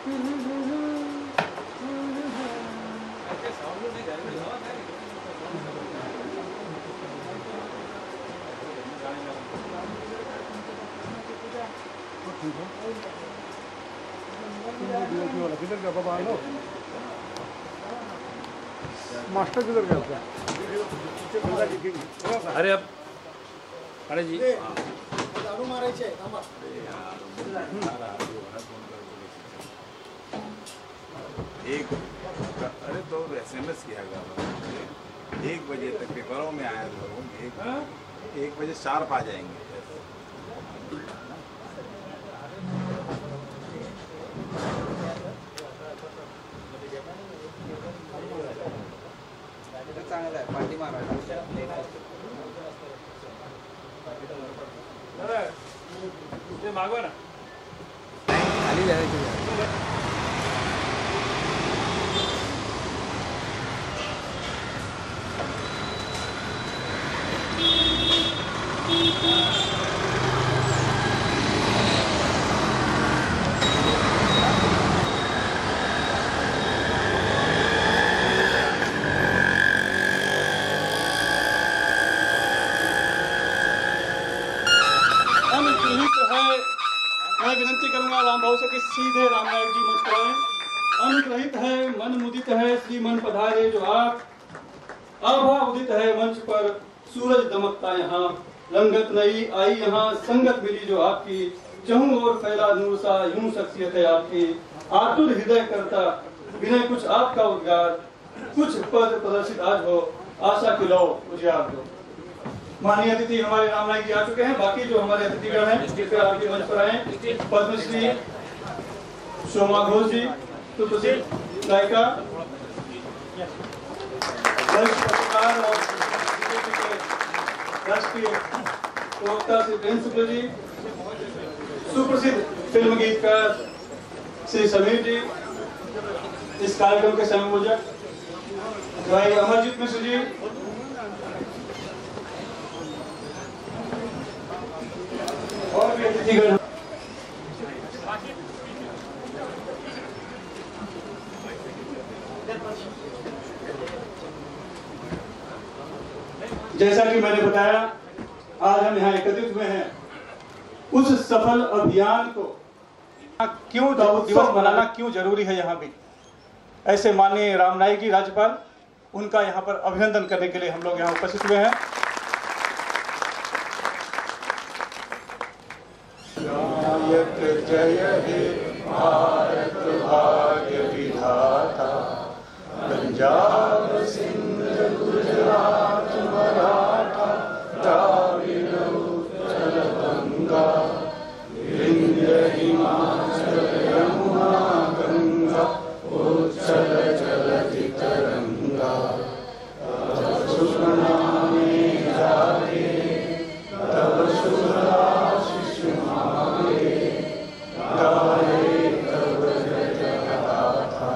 किधर गया बाबा लो मास्टर किधर गया अरे अब अरे जी एक अरे तो SMS किया गया 1 बजे तक पेपरों में आया लोगों 1 बजे शार्प आ जाएंगे। चांगला आहे पाठी मारायला मागवा ना खाली जायचं मैं विनती करूंगा राम भाव से कि सीधे राम नायक जी मंच पर आए। अनुग्रहित है मन मुदित है श्री मन पधारे जो आप आभा उदित है मंच पर सूरज दमकता यहाँ रंगत नई आई यहाँ संगत मिली जो आपकी चहु और फैला नूर सा यूं शख्सियत है आपकी आतुर हृदय करता विनय कुछ आपका उद्गार कुछ पद प्रदर्शित आज हो आशा की लो उजियार दो। माननीय अतिथि हमारे राम नायक जी आ चुके हैं। बाकी जो हमारे अतिथिगण हैं कृपया आपके मंच पर आए। पद्मश्री शोमा घोष जी सुप्रसिद्ध गायिका वरिष्ठ पत्रकार और राष्ट्रीय प्रवक्ता श्री प्रेम शुक्ल जी सुप्रसिद्ध फिल्म गीतकार श्री समीर जी इस कार्यक्रम के संयोजक भाई अमरजीत मिश्र जी और भी अतिथिगण जैसा कि मैंने बताया आज हम यहाँ एकत्रित हुए हैं उस सफल अभियान को क्यों दिवस मनाना क्यों जरूरी है यहाँ भी ऐसे माननीय राम नायक जी राज्यपाल उनका यहाँ पर अभिनंदन करने के लिए हम लोग यहाँ उपस्थित हुए हैं। जय हे भारत भाग्य विधाता पंजाब सिंध गुजरात मराठा द्राविड़ उत्कल गंगा विंध्य हिमाचल यमुना गंगा उच्चल जलधि तरंगा तब शुभ नामे जागे तब शुभ आशीष मांगे गाए तब जय गाथा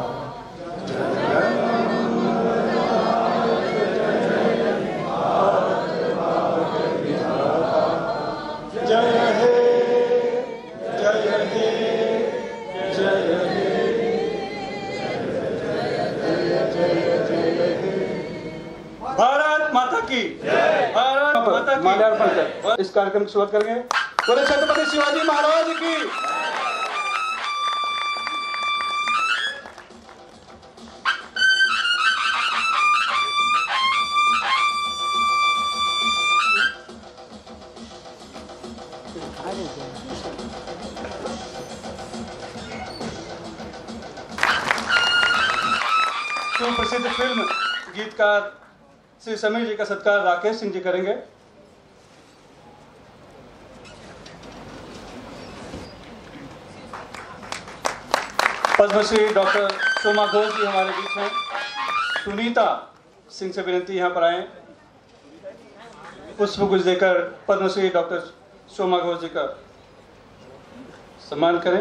माल्यार्पण कर इस कार्यक्रम की शुरुआत करेंगे। बोले छत्रपति शिवाजी महाराज की। प्रसिद्ध फिल्म गीतकार श्री समीर जी का सत्कार राकेश सिंह जी करेंगे। पद्मश्री डॉक्टर शोमा घोष जी हमारे बीच हैं। सुनीता सिंह से विनती यहाँ पर आए पुष्पगुच्छ देकर पद्मश्री डॉक्टर शोमा घोष जी का सम्मान करें।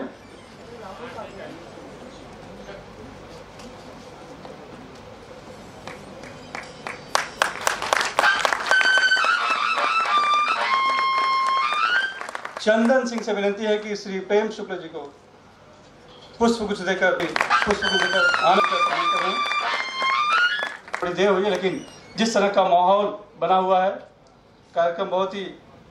चंदन सिंह से विनती है कि श्री प्रेम शुक्ल जी को पुष्पगुच्छ देकर आनंद कर रहे हैं। थोड़ी देर हुई है, लेकिन जिस तरह का माहौल बना हुआ है, कार्यक्रम बहुत ही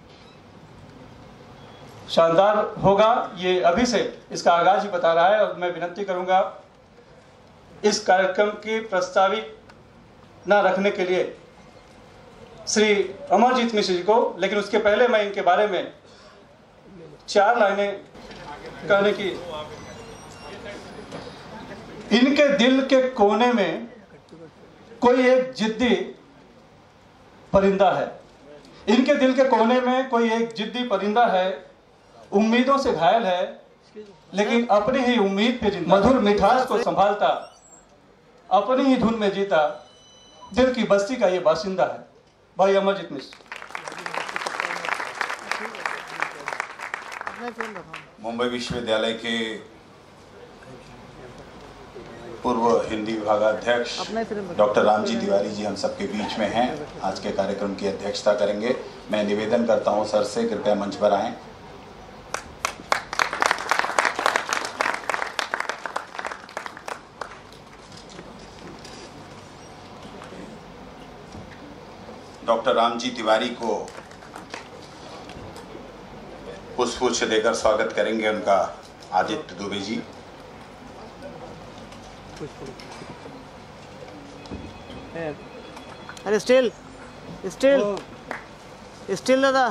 शानदार होगा। ये अभी से इसका आगाज ही बता रहा है और मैं विनती करूंगा इस कार्यक्रम की प्रस्तावित न रखने के लिए श्री अमरजीत मिश्र जी को, लेकिन उसके पहले मैं इनके बारे में 4 लाइनें कहने की। इनके दिल के कोने में कोई एक जिद्दी परिंदा है। इनके दिल के कोने में कोई एक जिद्दी परिंदा है, उम्मीदों से घायल है, लेकिन अपनी ही उम्मीद पे जिंदा, मधुर मिठास को संभालता, अपनी ही धुन में जीता, दिल की बस्ती का ये बासिंदा है, भाई अमरजीत मिश्र। मुंबई विश्वविद्यालय के पूर्व हिंदी विभागाध्यक्ष डॉक्टर रामजी तिवारी जी हम सबके बीच में हैं, आज के कार्यक्रम की अध्यक्षता करेंगे। मैं निवेदन करता हूं सर से, कृपया मंच पर आएं। डॉक्टर रामजी तिवारी को पुष्पगुच्छ देकर स्वागत करेंगे उनका आदित्य दुबे जी। अरे स्टिल दादा।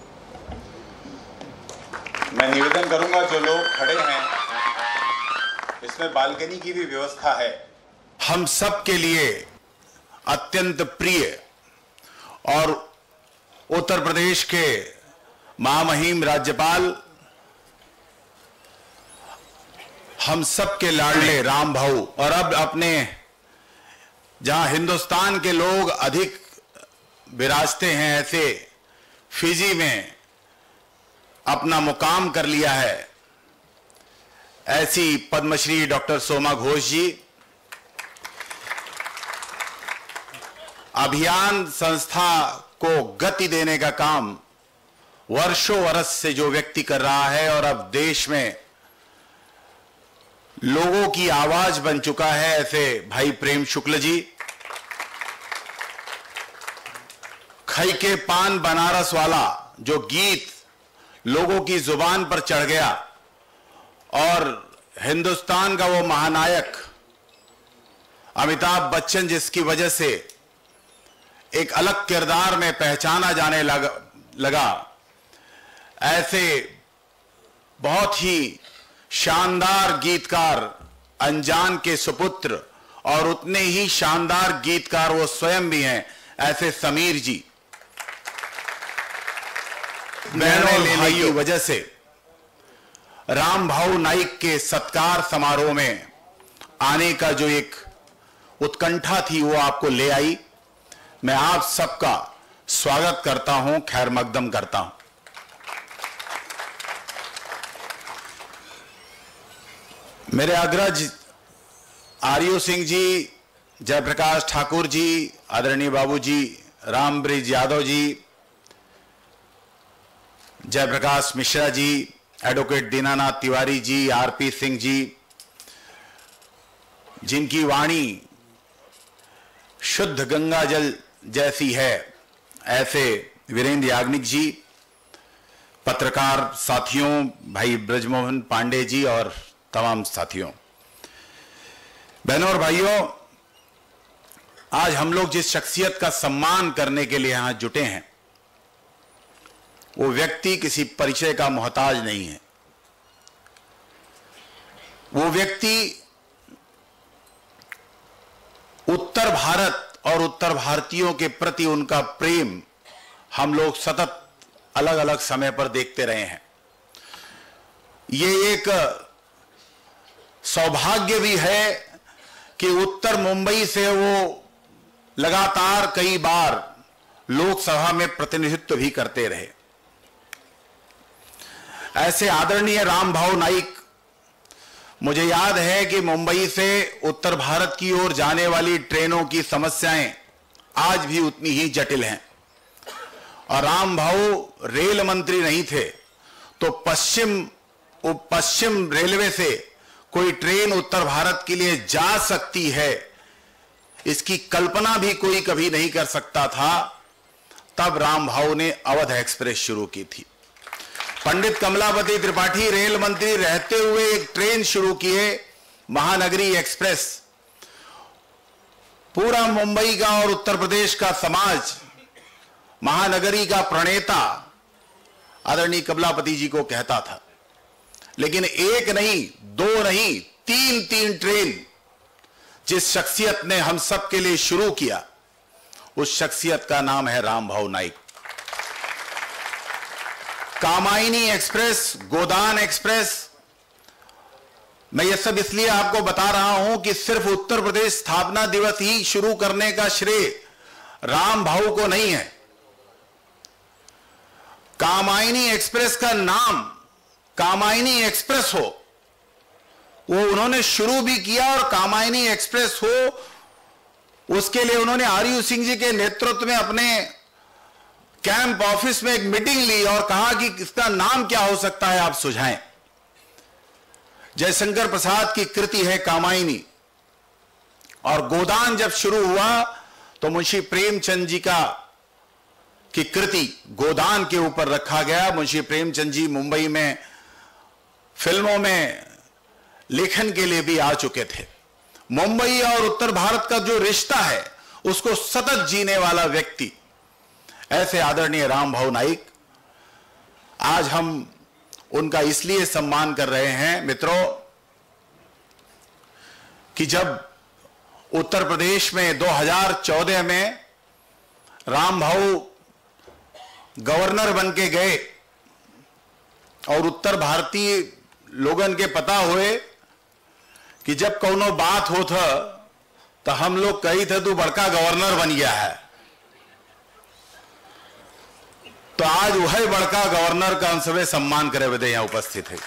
मैं निवेदन करूंगा जो लोग खड़े हैं, इसमें बालकनी की भी व्यवस्था है। हम सब के लिए अत्यंत प्रिय और उत्तर प्रदेश के महामहिम राज्यपाल, हम सब के लाडले राम भाऊ, और अब अपने जहां हिंदुस्तान के लोग अधिक विराजते हैं, ऐसे फिजी में अपना मुकाम कर लिया है, ऐसी पद्मश्री डॉक्टर सोमा घोष जी, अभियान संस्था को गति देने का काम वर्षों वर्ष से जो व्यक्ति कर रहा है और अब देश में लोगों की आवाज बन चुका है, ऐसे भाई प्रेम शुक्ल जी, खई के पान बनारस वाला जो गीत लोगों की जुबान पर चढ़ गया और हिंदुस्तान का वो महानायक अमिताभ बच्चन जिसकी वजह से एक अलग किरदार में पहचाना जाने लगा, ऐसे बहुत ही शानदार गीतकार अनजान के सुपुत्र और उतने ही शानदार गीतकार वो स्वयं भी हैं, ऐसे समीर जी, बहनों लेने की वजह से राम भाऊ नाइक के सत्कार समारोह में आने का जो एक उत्कंठा थी वो आपको ले आई। मैं आप सबका स्वागत करता हूं, खैर मकदम करता हूं। मेरे अग्रज आर्यो सिंह जी, जयप्रकाश ठाकुर जी, आदरणीय बाबूजी रामब्रिज यादव जी, जयप्रकाश मिश्रा जी, एडवोकेट दीनानाथ तिवारी जी, आरपी सिंह जी, जिनकी वाणी शुद्ध गंगा जल जैसी है, ऐसे वीरेंद्र याग्निक जी, पत्रकार साथियों, भाई ब्रजमोहन पांडे जी और तमाम साथियों, बहनों और भाइयों, आज हम लोग जिस शख्सियत का सम्मान करने के लिए यहां जुटे हैं, वो व्यक्ति किसी परिचय का मोहताज नहीं है। वो व्यक्ति उत्तर भारत और उत्तर भारतीयों के प्रति उनका प्रेम हम लोग सतत अलग अलग समय पर देखते रहे हैं। ये एक सौभाग्य भी है कि उत्तर मुंबई से वो लगातार कई बार लोकसभा में प्रतिनिधित्व भी करते रहे। ऐसे आदरणीय राम भाऊ नाइक, मुझे याद है कि मुंबई से उत्तर भारत की ओर जाने वाली ट्रेनों की समस्याएं आज भी उतनी ही जटिल हैं, और राम भाऊ रेल मंत्री नहीं थे तो पश्चिम रेलवे से कोई ट्रेन उत्तर भारत के लिए जा सकती है, इसकी कल्पना भी कोई कभी नहीं कर सकता था, तब राम भाऊ ने अवध एक्सप्रेस शुरू की थी। पंडित कमलापति त्रिपाठी रेल मंत्री रहते हुए एक ट्रेन शुरू किए, महानगरी एक्सप्रेस। पूरा मुंबई का और उत्तर प्रदेश का समाज महानगरी का प्रणेता आदरणीय कमलापति जी को कहता था। लेकिन एक नहीं, दो नहीं, तीन ट्रेन जिस शख्सियत ने हम सब के लिए शुरू किया, उस शख्सियत का नाम है राम भाऊ नाइक। Kamayani express, Godan express. मैं ये सब इसलिए आपको बता रहा हूं कि सिर्फ उत्तर प्रदेश स्थापना दिवस ही शुरू करने का श्रेय राम भाऊ को नहीं है। कामायनी एक्सप्रेस का नाम कामायनी एक्सप्रेस हो, वो उन्होंने शुरू भी किया, और कामायनी एक्सप्रेस हो उसके लिए उन्होंने आरयू सिंह जी के नेतृत्व में अपने कैंप ऑफिस में एक मीटिंग ली और कहा कि इसका नाम क्या हो सकता है, आप सुझाएं। जयशंकर प्रसाद की कृति है कामायनी। और गोदान जब शुरू हुआ तो मुंशी प्रेमचंद जी की कृति गोदान के ऊपर रखा गया। मुंशी प्रेमचंद जी मुंबई में फिल्मों में लेखन के लिए भी आ चुके थे। मुंबई और उत्तर भारत का जो रिश्ता है उसको सतत जीने वाला व्यक्ति ऐसे आदरणीय राम भाऊ नाइक, आज हम उनका इसलिए सम्मान कर रहे हैं मित्रों कि जब उत्तर प्रदेश में 2014 में राम भाऊ गवर्नर बन के गए और उत्तर भारतीय लोगन के पता हुए कि जब कोनो बात हो था तो हम लोग कही थे तू बड़का गवर्नर बन गया है, तो आज वही बड़का गवर्नर का हम सभी सम्मान करे बदे यहां उपस्थित है।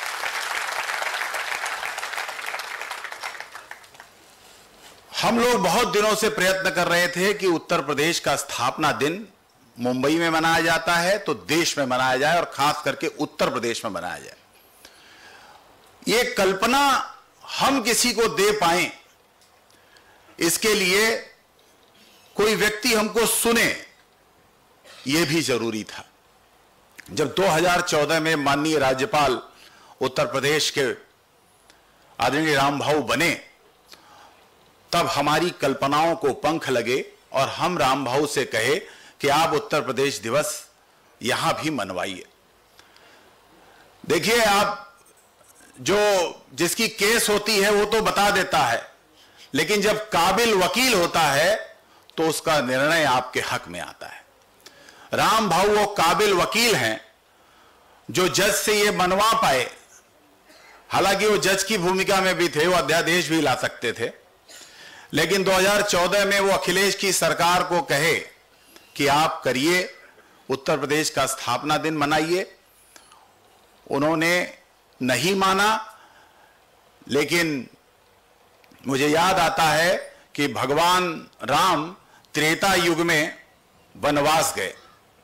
हम लोग बहुत दिनों से प्रयत्न कर रहे थे कि उत्तर प्रदेश का स्थापना दिन मुंबई में मनाया जाता है तो देश में मनाया जाए और खास करके उत्तर प्रदेश में मनाया जाए। ये कल्पना हम किसी को दे पाएं, इसके लिए कोई व्यक्ति हमको सुने, यह भी जरूरी था। जब 2014 में माननीय राज्यपाल उत्तर प्रदेश के आदरणीय राम भाऊ बने, तब हमारी कल्पनाओं को पंख लगे और हम राम भाऊ से कहे कि आप उत्तर प्रदेश दिवस यहां भी मनवाइए। देखिए, आप जो जिसकी केस होती है वो तो बता देता है, लेकिन जब काबिल वकील होता है तो उसका निर्णय आपके हक में आता है। राम भाऊ वो काबिल वकील हैं जो जज से ये मनवा पाए। हालांकि वो जज की भूमिका में भी थे, वो अध्यादेश भी ला सकते थे, लेकिन 2014 में वो अखिलेश की सरकार को कहे कि आप करिए, उत्तर प्रदेश का स्थापना दिन मनाइए। उन्होंने नहीं माना, लेकिन मुझे याद आता है कि भगवान राम त्रेता युग में वनवास गए।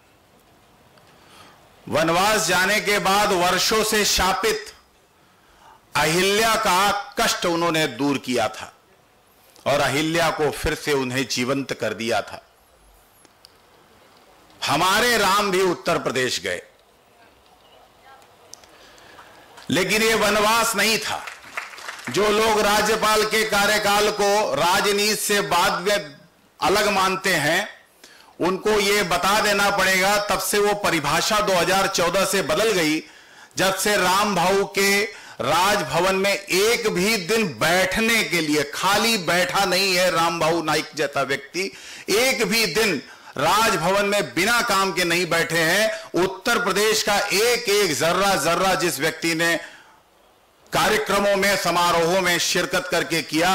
वनवास जाने के बाद वर्षों से शापित अहिल्या का कष्ट उन्होंने दूर किया था और अहिल्या को फिर से उन्हें जीवंत कर दिया था। हमारे राम भी उत्तर प्रदेश गए, लेकिन ये वनवास नहीं था। जो लोग राज्यपाल के कार्यकाल को राजनीति से बाद में अलग मानते हैं, उनको ये बता देना पड़ेगा, तब से वो परिभाषा 2014 से बदल गई, जब से राम भाऊ के राजभवन में एक भी दिन बैठने के लिए, खाली बैठा नहीं है राम भाऊ नाइक जैसा व्यक्ति, एक भी दिन राजभवन में बिना काम के नहीं बैठे हैं। उत्तर प्रदेश का एक एक जर्रा जर्रा जिस व्यक्ति ने कार्यक्रमों में, समारोहों में शिरकत करके किया,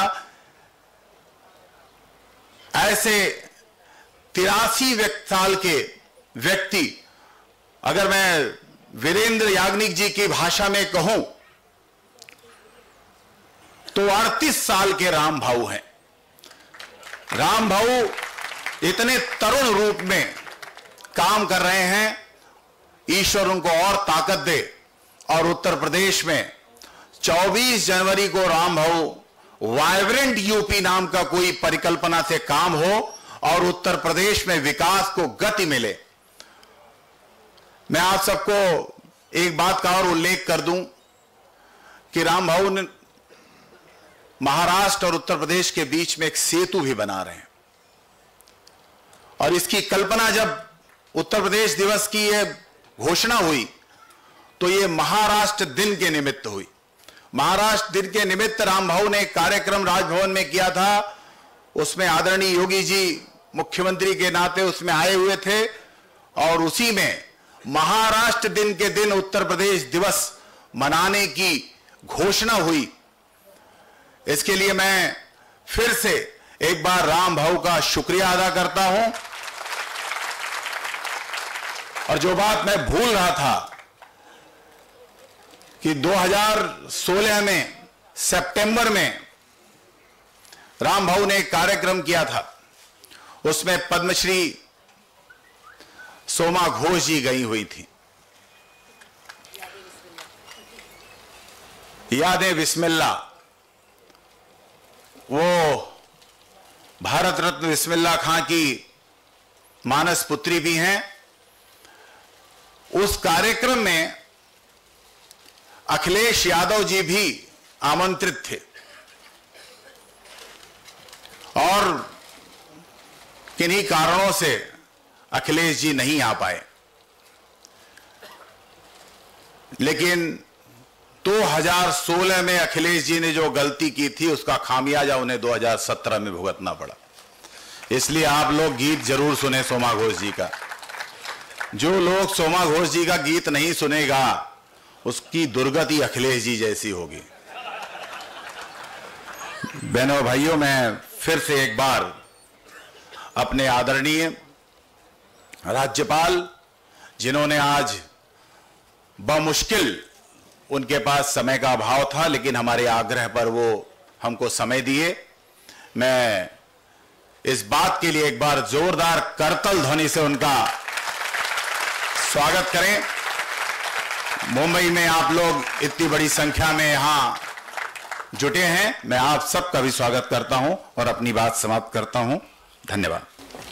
ऐसे 83 साल के व्यक्ति, अगर मैं वीरेंद्र याग्निक जी की भाषा में कहूं तो 38 साल के राम भाऊ हैं। राम भाऊ इतने तरुण रूप में काम कर रहे हैं, ईश्वर उनको और ताकत दे और उत्तर प्रदेश में 24 जनवरी को राम भाऊ वाइब्रेंट यूपी नाम का कोई परिकल्पना से काम हो और उत्तर प्रदेश में विकास को गति मिले। मैं आप सबको एक बात का और उल्लेख कर दूं कि राम भाऊ ने महाराष्ट्र और उत्तर प्रदेश के बीच में एक सेतु भी बना रहे हैं, और इसकी कल्पना जब उत्तर प्रदेश दिवस की यह घोषणा हुई तो यह महाराष्ट्र दिन के निमित्त हुई। महाराष्ट्र दिन के निमित्त राम भाऊ ने एक कार्यक्रम राजभवन में किया था, उसमें आदरणीय योगी जी मुख्यमंत्री के नाते उसमें आए हुए थे, और उसी में महाराष्ट्र दिन के दिन उत्तर प्रदेश दिवस मनाने की घोषणा हुई। इसके लिए मैं फिर से एक बार राम भाऊ का शुक्रिया अदा करता हूं। और जो बात मैं भूल रहा था कि 2016 में सितंबर में राम भाऊ ने एक कार्यक्रम किया था, उसमें पद्मश्री सोमा घोष जी गई हुई थी। यादें बिस्मिल्ला, वो भारत रत्न बिस्मिल्ला खां की मानस पुत्री भी हैं। उस कार्यक्रम में अखिलेश यादव जी भी आमंत्रित थे, और किन्हीं कारणों से अखिलेश जी नहीं आ पाए। लेकिन 2016 में अखिलेश जी ने जो गलती की थी उसका खामियाजा उन्हें 2017 में भुगतना पड़ा। इसलिए आप लोग गीत जरूर सुने सोमा घोष जी का। जो लोग सोमा घोष जी का गीत नहीं सुनेगा उसकी दुर्गति अखिलेश जी जैसी होगी। बहनों भाइयों, मैं फिर से एक बार अपने आदरणीय राज्यपाल, जिन्होंने आज बमुश्किल, उनके पास समय का अभाव था लेकिन हमारे आग्रह पर वो हमको समय दिए, मैं इस बात के लिए एक बार जोरदार करतल ध्वनि से उनका स्वागत करें। मुंबई में आप लोग इतनी बड़ी संख्या में यहां जुटे हैं, मैं आप सबका भी स्वागत करता हूं और अपनी बात समाप्त करता हूं। धन्यवाद।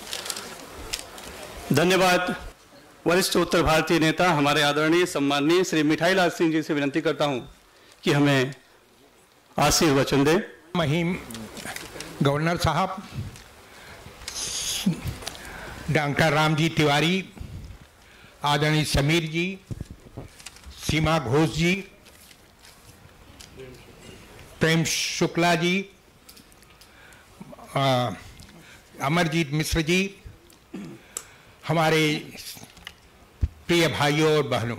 धन्यवाद। वरिष्ठ उत्तर भारतीय नेता हमारे आदरणीय सम्माननीय श्री मिठाई लाल सिंह जी से विनती करता हूं कि हमें आशीर्वचन दें। महिम गवर्नर साहब, डॉक्टर रामजी तिवारी, आदरणीय समीर जी, सीमा घोष जी, प्रेम शुक्ला जी, अमरजीत मिश्र जी, हमारे प्रिय भाइयों और बहनों,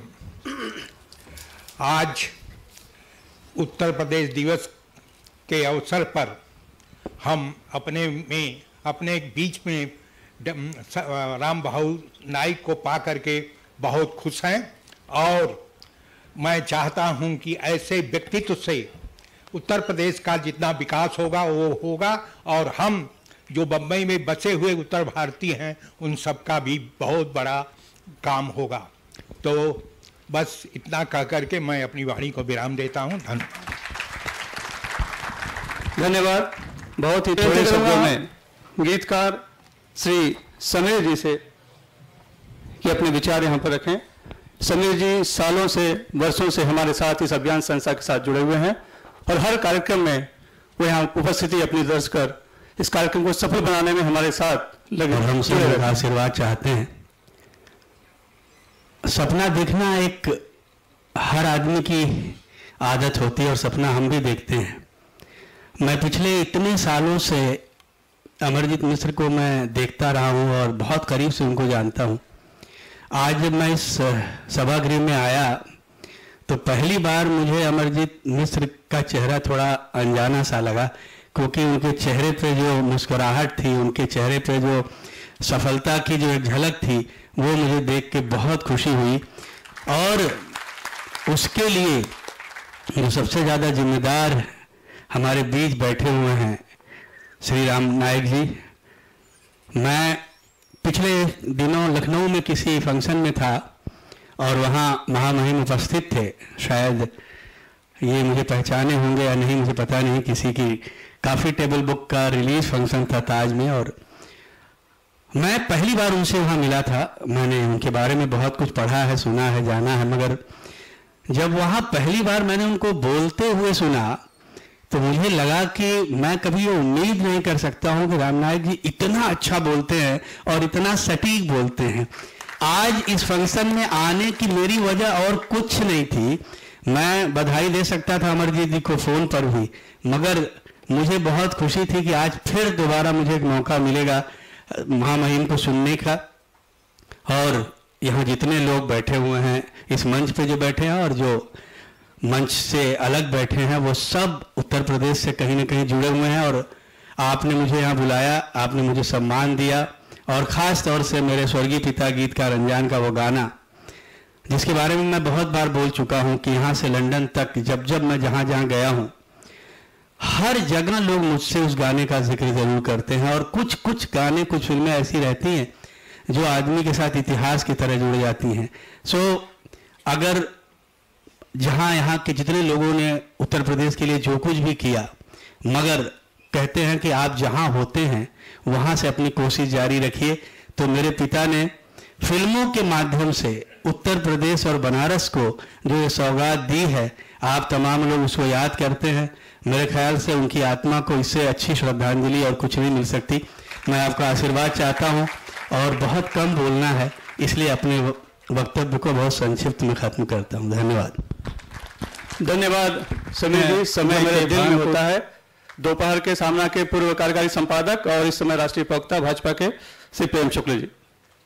आज उत्तर प्रदेश दिवस के अवसर पर हम अपने बीच में राम भाऊ नाइक को पा करके बहुत खुश हैं, और मैं चाहता हूं कि ऐसे व्यक्तित्व से उत्तर प्रदेश का जितना विकास होगा वो होगा, और हम जो बम्बई में बसे हुए उत्तर भारतीय हैं उन सब का भी बहुत बड़ा काम होगा। तो बस इतना कह करके मैं अपनी वाणी को विराम देता हूं। धन्यवाद। बहुत ही थोड़े शब्दों में गीतकार श्री समीर जी से कि अपने विचार यहाँ पर रखें। समीर जी सालों से, वर्षों से हमारे साथ इस अभियान संस्था के साथ जुड़े हुए हैं, और हर कार्यक्रम में वो यहाँ उपस्थिति अपनी दर्ज कर इस कार्यक्रम को सफल बनाने में हमारे साथ लगे। हम सब आशीर्वाद चाहते हैं। सपना देखना एक हर आदमी की आदत होती है, और सपना हम भी देखते हैं। मैं पिछले इतने सालों से अमरजीत मिश्र को मैं देखता रहा हूँ और बहुत करीब से उनको जानता हूँ। आज जब मैं इस सभागृह में आया तो पहली बार मुझे अमरजीत मिश्र का चेहरा थोड़ा अनजाना सा लगा, क्योंकि उनके चेहरे पे जो मुस्कुराहट थी, उनके चेहरे पे जो सफलता की जो एक झलक थी, वो मुझे देख के बहुत खुशी हुई। और उसके लिए जो सबसे ज़्यादा जिम्मेदार हमारे बीच बैठे हुए हैं श्री राम नाइक जी। मैं पिछले दिनों लखनऊ में किसी फंक्शन में था और वहाँ महामहिम उपस्थित थे, शायद ये मुझे पहचाने होंगे या नहीं मुझे पता नहीं, किसी की काफ़ी टेबल बुक का रिलीज फंक्शन था ताज में, और मैं पहली बार उनसे वहाँ मिला था। मैंने उनके बारे में बहुत कुछ पढ़ा है, सुना है, जाना है, मगर जब वहाँ पहली बार मैंने उनको बोलते हुए सुना तो मुझे लगा कि मैं कभी ये उम्मीद नहीं कर सकता हूँ कि राम नायक जी इतना अच्छा बोलते हैं और इतना सटीक बोलते हैं। आज इस फंक्शन में आने की मेरी वजह और कुछ नहीं थी, मैं बधाई दे सकता था अमरजीत जी को फ़ोन पर भी, मगर मुझे बहुत खुशी थी कि आज फिर दोबारा मुझे एक मौका मिलेगा महामहिम को सुनने का। और यहाँ जितने लोग बैठे हुए हैं, इस मंच पे जो बैठे हैं और जो मंच से अलग बैठे हैं, वो सब उत्तर प्रदेश से कहीं ना कहीं जुड़े हुए हैं। और आपने मुझे यहाँ बुलाया, आपने मुझे सम्मान दिया, और ख़ास तौर से मेरे स्वर्गीय पिता गीतकार रंजान का वो गाना, जिसके बारे में मैं बहुत बार बोल चुका हूँ कि यहाँ से लंदन तक जब जब मैं जहाँ जहाँ गया हूँ, हर जगह लोग मुझसे उस गाने का जिक्र जरूर करते हैं। और कुछ कुछ गाने, कुछ फिल्में ऐसी रहती हैं जो आदमी के साथ इतिहास की तरह जुड़ जाती हैं। अगर जहाँ यहाँ के जितने लोगों ने उत्तर प्रदेश के लिए जो कुछ भी किया, मगर कहते हैं कि आप जहाँ होते हैं वहाँ से अपनी कोशिश जारी रखिए, तो मेरे पिता ने फिल्मों के माध्यम से उत्तर प्रदेश और बनारस को जो ये सौगात दी है, आप तमाम लोग उसको याद करते हैं। मेरे ख्याल से उनकी आत्मा को इससे अच्छी श्रद्धांजलि और कुछ नहीं मिल सकती। मैं आपका आशीर्वाद चाहता हूँ, और बहुत कम बोलना है, इसलिए अपने वक्तव्य को बहुत संक्षिप्त में खत्म करता हूँ। धन्यवाद। धन्यवाद समीर जी। समय मेरे दिल में होता है। दोपहर के सामना के पूर्व कार्यकारी संपादक और इस समय राष्ट्रीय प्रवक्ता भाजपा के श्री प्रेम शुक्ल जी।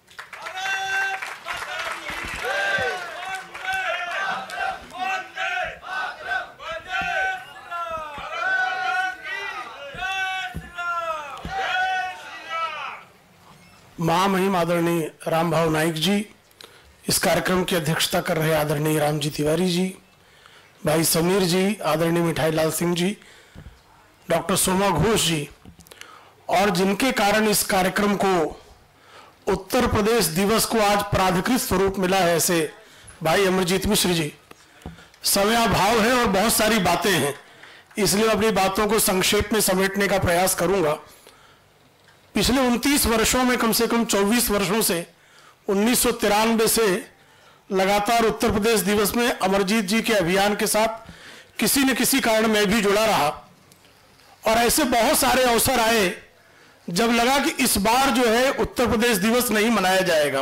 महामहिम आदरणीय राम भाव नाइक जी, इस कार्यक्रम की अध्यक्षता कर रहे आदरणीय रामजी तिवारी जी, भाई समीर जी, आदरणीय मिठाई लाल सिंह जी, डॉक्टर सोमा घोष जी, और जिनके कारण इस कार्यक्रम को उत्तर प्रदेश दिवस को आज प्राधिकृत स्वरूप मिला है, ऐसे भाई अमरजीत मिश्र जी। समयाभाव है और बहुत सारी बातें हैं, इसलिए अपनी बातों को संक्षेप में समेटने का प्रयास करूंगा। पिछले 29 वर्षों में कम से कम 24 वर्षों से 1993 से लगातार उत्तर प्रदेश दिवस में अमरजीत जी के अभियान के साथ किसी न किसी कारण मैं भी जुड़ा रहा, और ऐसे बहुत सारे अवसर आए जब लगा कि इस बार जो है उत्तर प्रदेश दिवस नहीं मनाया जाएगा।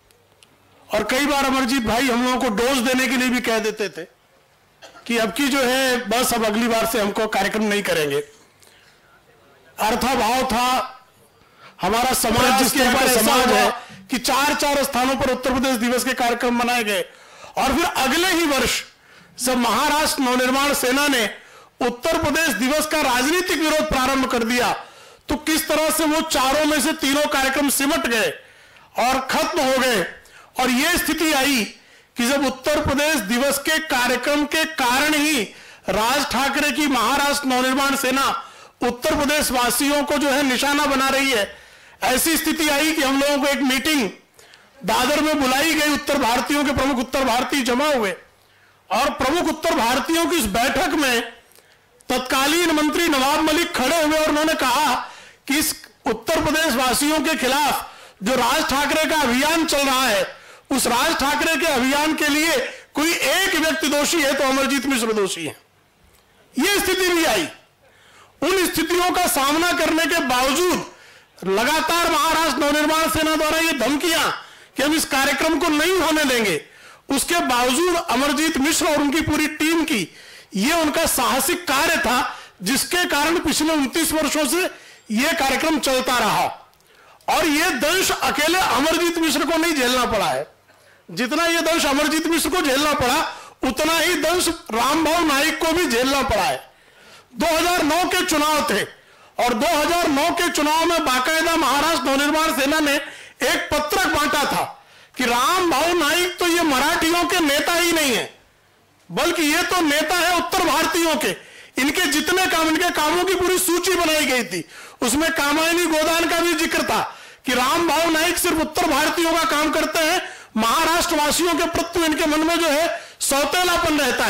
और कई बार अमरजीत भाई हम लोगों को डोज देने के लिए भी कह देते थे कि अब की जो है बस अब अगली बार से हमको कार्यक्रम नहीं करेंगे। अर्थाभाव था, हमारा समाज जिस तरह का समाज है कि 4 स्थानों पर उत्तर प्रदेश दिवस के कार्यक्रम मनाए गए, और फिर अगले ही वर्ष जब महाराष्ट्र नवनिर्माण सेना ने उत्तर प्रदेश दिवस का राजनीतिक विरोध प्रारंभ कर दिया, तो किस तरह से वो चारों में से 3 कार्यक्रम सिमट गए और खत्म हो गए। और ये स्थिति आई कि जब उत्तर प्रदेश दिवस के कार्यक्रम के कारण ही राज ठाकरे की महाराष्ट्र नवनिर्माण सेना उत्तर प्रदेश वासियों को जो है निशाना बना रही है, ऐसी स्थिति आई कि हम लोगों को एक मीटिंग दादर में बुलाई गई। उत्तर भारतीयों के प्रमुख उत्तर भारतीय जमा हुए, और प्रमुख उत्तर भारतीयों की इस बैठक में तत्कालीन मंत्री नवाब मलिक खड़े हुए और उन्होंने कहा कि इस उत्तर प्रदेश वासियों के खिलाफ जो राज ठाकरे का अभियान चल रहा है, उस राज ठाकरे के अभियान के लिए कोई एक व्यक्ति दोषी है तो अमरजीत मिश्र दोषी है। यह स्थिति भी आई। उन स्थितियों का सामना करने के बावजूद लगातार महाराष्ट्र नवनिर्माण सेना द्वारा ये धमकियां कि हम इस कार्यक्रम को नहीं होने देंगे, उसके बावजूद अमरजीत मिश्र और उनकी पूरी टीम की ये उनका साहसिक कार्य था, जिसके कारण पिछले 29 वर्षों से यह कार्यक्रम चलता रहा। और यह दंश अकेले अमरजीत मिश्र को नहीं झेलना पड़ा है, जितना यह दंश अमरजीत मिश्र को झेलना पड़ा उतना ही दंश राम भाव नाइक को भी झेलना पड़ा है। 2009 के चुनाव थे, और 2009 के चुनाव में बाकायदा महाराष्ट्र नवनिर्माण सेना ने एक पत्रक बांटा था कि राम भाव नाइक तो ये मराठियों के नेता ही नहीं है, बल्कि ये तो नेता है उत्तर भारतीयों के। इनके जितने काम, इनके कामों की पूरी सूची बनाई गई थी, उसमें कामायनी गोदान का भी जिक्र था कि राम भाव नाइक सिर्फ उत्तर भारतीयों का काम करते हैं, महाराष्ट्र वासियों के प्रति इनके मन में जो है सौतेलापन रहता है।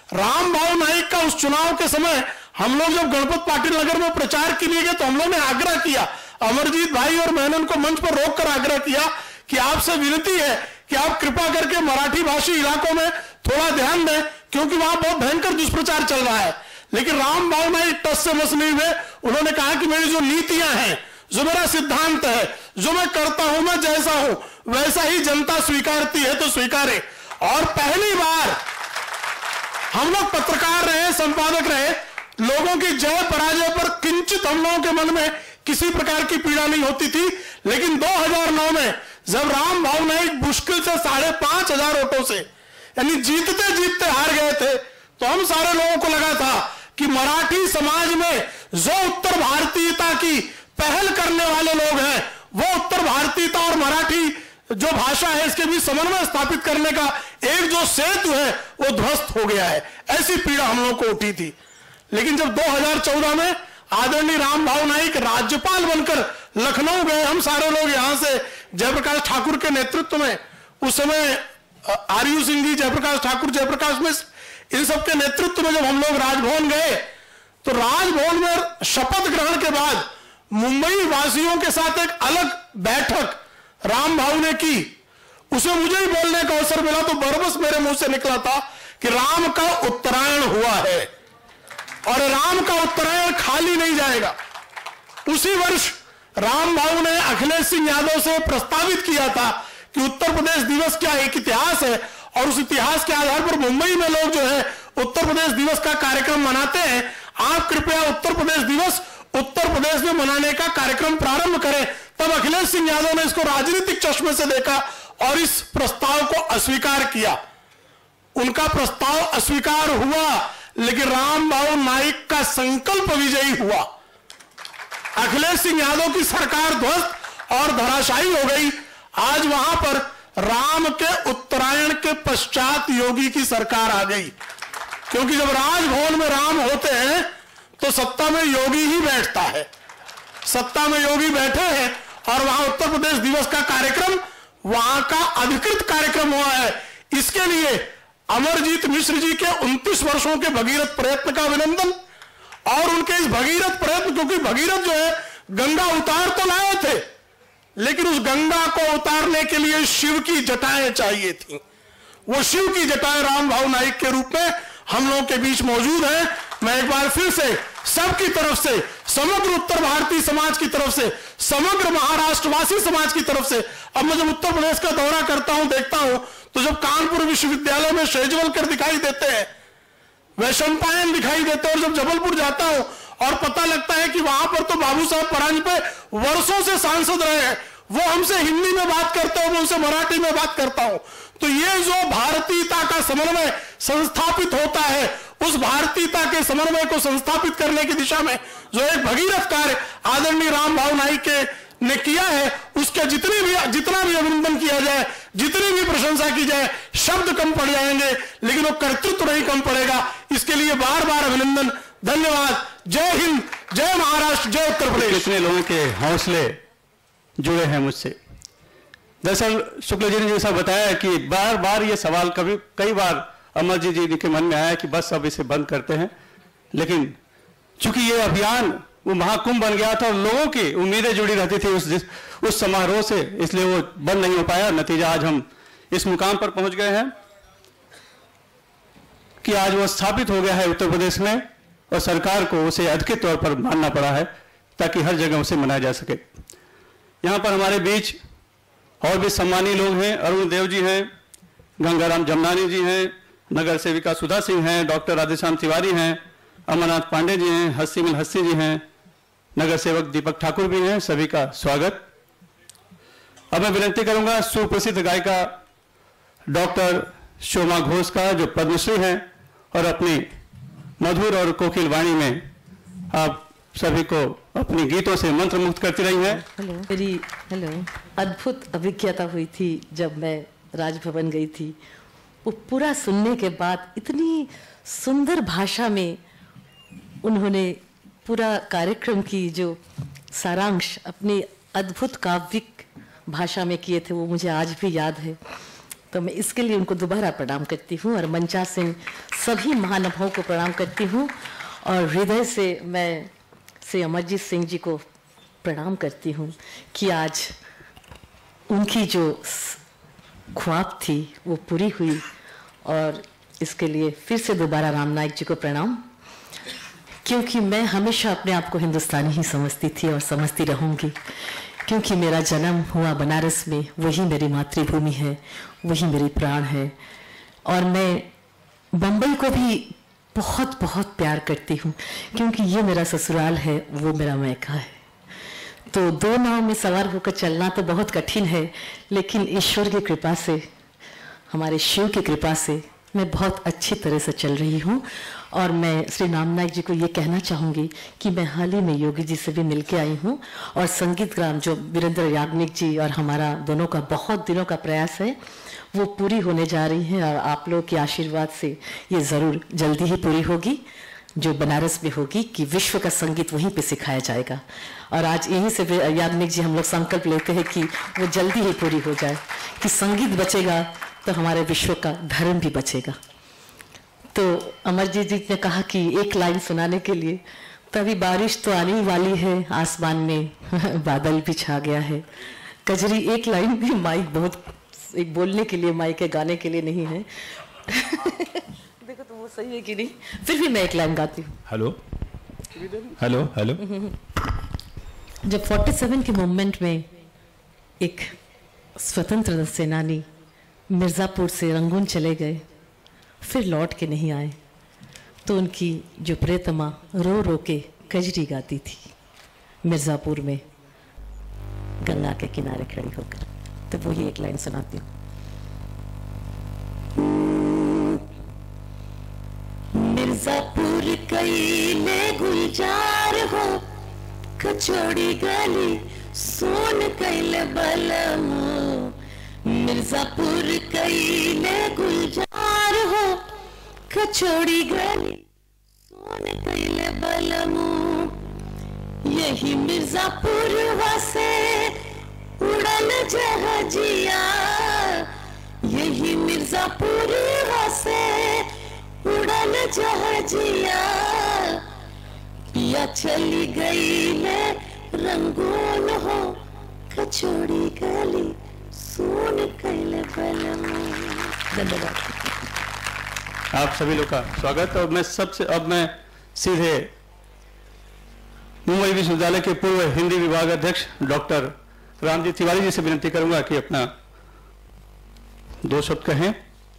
राम भाऊ नाइक का उस चुनाव के समय हम लोग जब गणपत पाटिल नगर में प्रचार के लिए गए तो हम लोग ने आग्रह किया, अमरजीत भाई और मैंने उनको मंच पर रोककर आग्रह किया कि आपसे विनती है कि आप कृपा करके मराठी भाषी इलाकों में थोड़ा ध्यान दें, क्योंकि वहां बहुत भयंकर दुष्प्रचार चल रहा है। लेकिन राम भाऊ नाइक टस से मस नहीं हुए। उन्होंने कहा कि मेरी जो नीतियां हैं, जो मेरा सिद्धांत है, जो मैं करता हूं, मैं जैसा हूं वैसा ही जनता स्वीकारती है तो स्वीकारे। और पहली बार हम लोग पत्रकार रहे, संपादक रहे, लोगों की जय पराजय पर किंचित हम लोगों के मन में किसी प्रकार की पीड़ा नहीं होती थी। लेकिन 2009 में जब राम भाऊ नाइक मुश्किल से 5,500 वोटों से, यानी जीतते जीतते हार गए थे, तो हम सारे लोगों को लगा था कि मराठी समाज में जो उत्तर भारतीयता की पहल करने वाले लोग हैं, वो उत्तर भारतीयता और मराठी जो भाषा है इसके बीच समन्वय स्थापित करने का एक जो सेतु है वो ध्वस्त हो गया है। ऐसी पीड़ा हम लोगों को उठी थी। लेकिन जब 2014 में आदरणीय राम भाऊ नाइक राज्यपाल बनकर लखनऊ गए, हम सारे लोग यहां से जयप्रकाश ठाकुर के नेतृत्व में, उस समय आरयू सिंह जी, जयप्रकाश ठाकुर, जयप्रकाश मिश्र, इन सबके नेतृत्व में जब हम लोग राजभवन गए, तो राजभवन में शपथ ग्रहण के बाद मुंबई वासियों के साथ एक अलग बैठक राम भाऊ ने की। उसे मुझे ही बोलने का अवसर मिला तो बरबस मेरे मुंह से निकला था कि राम का उत्तरायण हुआ है और राम का उत्तरायण खाली नहीं जाएगा। उसी वर्ष राम भाऊ ने अखिलेश सिंह यादव से प्रस्तावित किया था कि उत्तर प्रदेश दिवस क्या एक इतिहास है और उस इतिहास के आधार पर मुंबई में लोग जो है उत्तर प्रदेश दिवस का कार्यक्रम मनाते हैं, आप कृपया उत्तर प्रदेश दिवस उत्तर प्रदेश में मनाने का कार्यक्रम प्रारंभ करें। तब अखिलेश सिंह यादव ने इसको राजनीतिक चश्मे से देखा और इस प्रस्ताव को अस्वीकार किया। उनका प्रस्ताव अस्वीकार हुआ, लेकिन राम भाऊ नाइक का संकल्प विजयी हुआ। अखिलेश सिंह यादव की सरकार ध्वस्त और धराशायी हो गई। आज वहां पर राम के उत्तरायण के पश्चात योगी की सरकार आ गई, क्योंकि जब राजभवन में राम होते हैं तो सत्ता में योगी ही बैठता है। सत्ता में योगी बैठे हैं और वहां उत्तर प्रदेश दिवस का कार्यक्रम, वहां का अधिकृत कार्यक्रम हुआ है। इसके लिए अमरजीत मिश्र जी के 29 वर्षों के भगीरथ प्रयत्न का अभिनंदन। और उनके इस भगीरथ प्रयत्न, क्योंकि भगीरथ जो है गंगा उतार तो लाए थे, लेकिन उस गंगा को उतारने के लिए शिव की जटाएं चाहिए थी। वो शिव की जटाएं राम भाऊ नाइक के रूप में हम लोगों के बीच मौजूद है। मैं एक बार फिर से सबकी तरफ से, समग्र उत्तर भारतीय समाज की तरफ से, समग्र महाराष्ट्रवासी समाज की तरफ से, अब मैं जब उत्तर प्रदेश का दौरा करता हूं, देखता हूं, तो जब कानपुर विश्वविद्यालय में शेजवलकर दिखाई देते हैं, वैशंपायन दिखाई देते हैं, और जब जबलपुर जाता हूं और पता लगता है कि वहां पर तो बाबू साहब परांजपे वर्षों से सांसद रहे हैं, वो हमसे हिंदी में बात करते हैं, मैं उनसे मराठी में बात करता हूं। तो ये जो भारतीयता का समन्वय संस्थापित होता है, उस भारतीयता के समन्वय को संस्थापित करने की दिशा में जो एक भगीरथ कार्य आदरणीय राम भाऊ नाइक ने किया है, उसके जितना भी अभिनंदन किया जाए, जितनी भी प्रशंसा की जाए, शब्द कम पड़ जाएंगे, लेकिन वो कर्तृत्व नहीं कम पड़ेगा। इसके लिए बार बार अभिनंदन, धन्यवाद। जय हिंद, जय महाराष्ट्र, जय उत्तर प्रदेश। इतने लोगों के हौसले जुड़े हैं मुझसे। दरअसल शुक्ला जी ने जैसा बताया कि बार बार ये सवाल कई बार अमरजीत जी के मन में आया कि बस अब इसे बंद करते हैं, लेकिन चूंकि ये अभियान वो महाकुंभ बन गया था और लोगों की उम्मीदें जुड़ी रहती थी उस समारोह से, इसलिए वो बंद नहीं हो पाया। नतीजा आज हम इस मुकाम पर पहुंच गए हैं कि आज वो स्थापित हो गया है उत्तर प्रदेश में और सरकार को उसे अधिकृत तौर पर मानना पड़ा है ताकि हर जगह उसे मनाया जा सके। यहाँ पर हमारे बीच और भी सम्मानीय लोग हैं। अरुण देव जी हैं, गंगाराम जमनानी जी हैं, नगर सेविका सुधा सिंह हैं, डॉक्टर राधेश्याम तिवारी हैं, अमरनाथ पांडे जी हैं, हस्सीमिल हस्सी जी हैं, नगर सेवक दीपक ठाकुर भी हैं। सभी का स्वागत। अब मैं विनती करूंगा सुप्रसिद्ध गायिका डॉक्टर शोमा घोष का, जो पद्मश्री हैं और अपनी मधुर और कोकिल वाणी में आप सभी को अपनी गीतों से मंत्र मुक्त करती रही हैं। हेलो, अद्भुत अभिज्ञता हुई थी जब मैं राजभवन गई थी। वो पूरा सुनने के बाद इतनी सुंदर भाषा में उन्होंने पूरा कार्यक्रम की जो सारांश अपनी अद्भुत काव्यिक भाषा में किए थे, वो मुझे आज भी याद है। तो मैं इसके लिए उनको दोबारा प्रणाम करती हूँ और मंचासीन सभी महानुभावों को प्रणाम करती हूँ और हृदय से मैं श्री अमरजीत सिंह जी को प्रणाम करती हूँ कि आज उनकी जो ख्वाब थी वो पूरी हुई, और इसके लिए फिर से दोबारा राम नाईक जी को प्रणाम, क्योंकि मैं हमेशा अपने आप को हिंदुस्तानी ही समझती थी और समझती रहूँगी, क्योंकि मेरा जन्म हुआ बनारस में, वही मेरी मातृभूमि है, वही मेरी प्राण है। और मैं बम्बई को भी बहुत बहुत प्यार करती हूँ, क्योंकि ये मेरा ससुराल है, वो मेरा मैका है। तो दो नाव में सवार होकर चलना तो बहुत कठिन है, लेकिन ईश्वर की कृपा से, हमारे शिव की कृपा से मैं बहुत अच्छी तरह से चल रही हूँ। और मैं श्री राम नाईक जी को ये कहना चाहूँगी कि मैं हाल ही में योगी जी से भी मिल के आई हूँ, और संगीत ग्राम जो वीरेंद्र याग्निक जी और हमारा दोनों का बहुत दिनों का प्रयास है, वो पूरी होने जा रही है, और आप लोग के आशीर्वाद से ये ज़रूर जल्दी ही पूरी होगी, जो बनारस में होगी, कि विश्व का संगीत वहीं पे सिखाया जाएगा। और आज यहीं से याग्निक जी हम लोग संकल्प लेते हैं कि वो जल्दी ही पूरी हो जाए, कि संगीत बचेगा तो हमारे विश्व का धर्म भी बचेगा। तो अमरजीत जी ने कहा कि एक लाइन सुनाने के लिए, तभी बारिश तो आने ही वाली है, आसमान में बादल भी छा गया है। कजरी एक लाइन भी, माइक बहुत एक बोलने के लिए, माइक के गाने के लिए नहीं है। देखो तो वो सही है कि नहीं, फिर भी मैं एक लाइन गाती हूँ। Hello hello hello. जब 47 के मूवमेंट में एक स्वतंत्रता सेनानी मिर्ज़ापुर से रंगून चले गए, फिर लौट के नहीं आए, तो उनकी जो प्रेतमा रो रो के कजरी गाती थी मिर्ज़ापुर में गंगा के किनारे खड़ी होकर। तो वही एक लाइन सुनाती हूँ। मिर्ज़ापुर कईले गुलजार हो, कचौड़ी गली सोन कैले बलमो। मिर्ज़ापुर कईले गुलजार हो, कचौड़ी गली सोन कैले बलमो। यही मिर्ज़ापुर वासे उड़न जहाजिया, यही मिर्ज़ापुर वासे उड़न जहाजिया। पिया चली गई ले रंगून हो, कचौड़ी गली सोन कैले बलमो। धन्यवाद। आप सभी लोग का स्वागत। और अब मैं सीधे मुंबई विश्वविद्यालय के पूर्व हिंदी विभाग अध्यक्ष डॉक्टर रामजी तिवारी जी से विनती करूंगा कि अपना 2 शब्द कहें।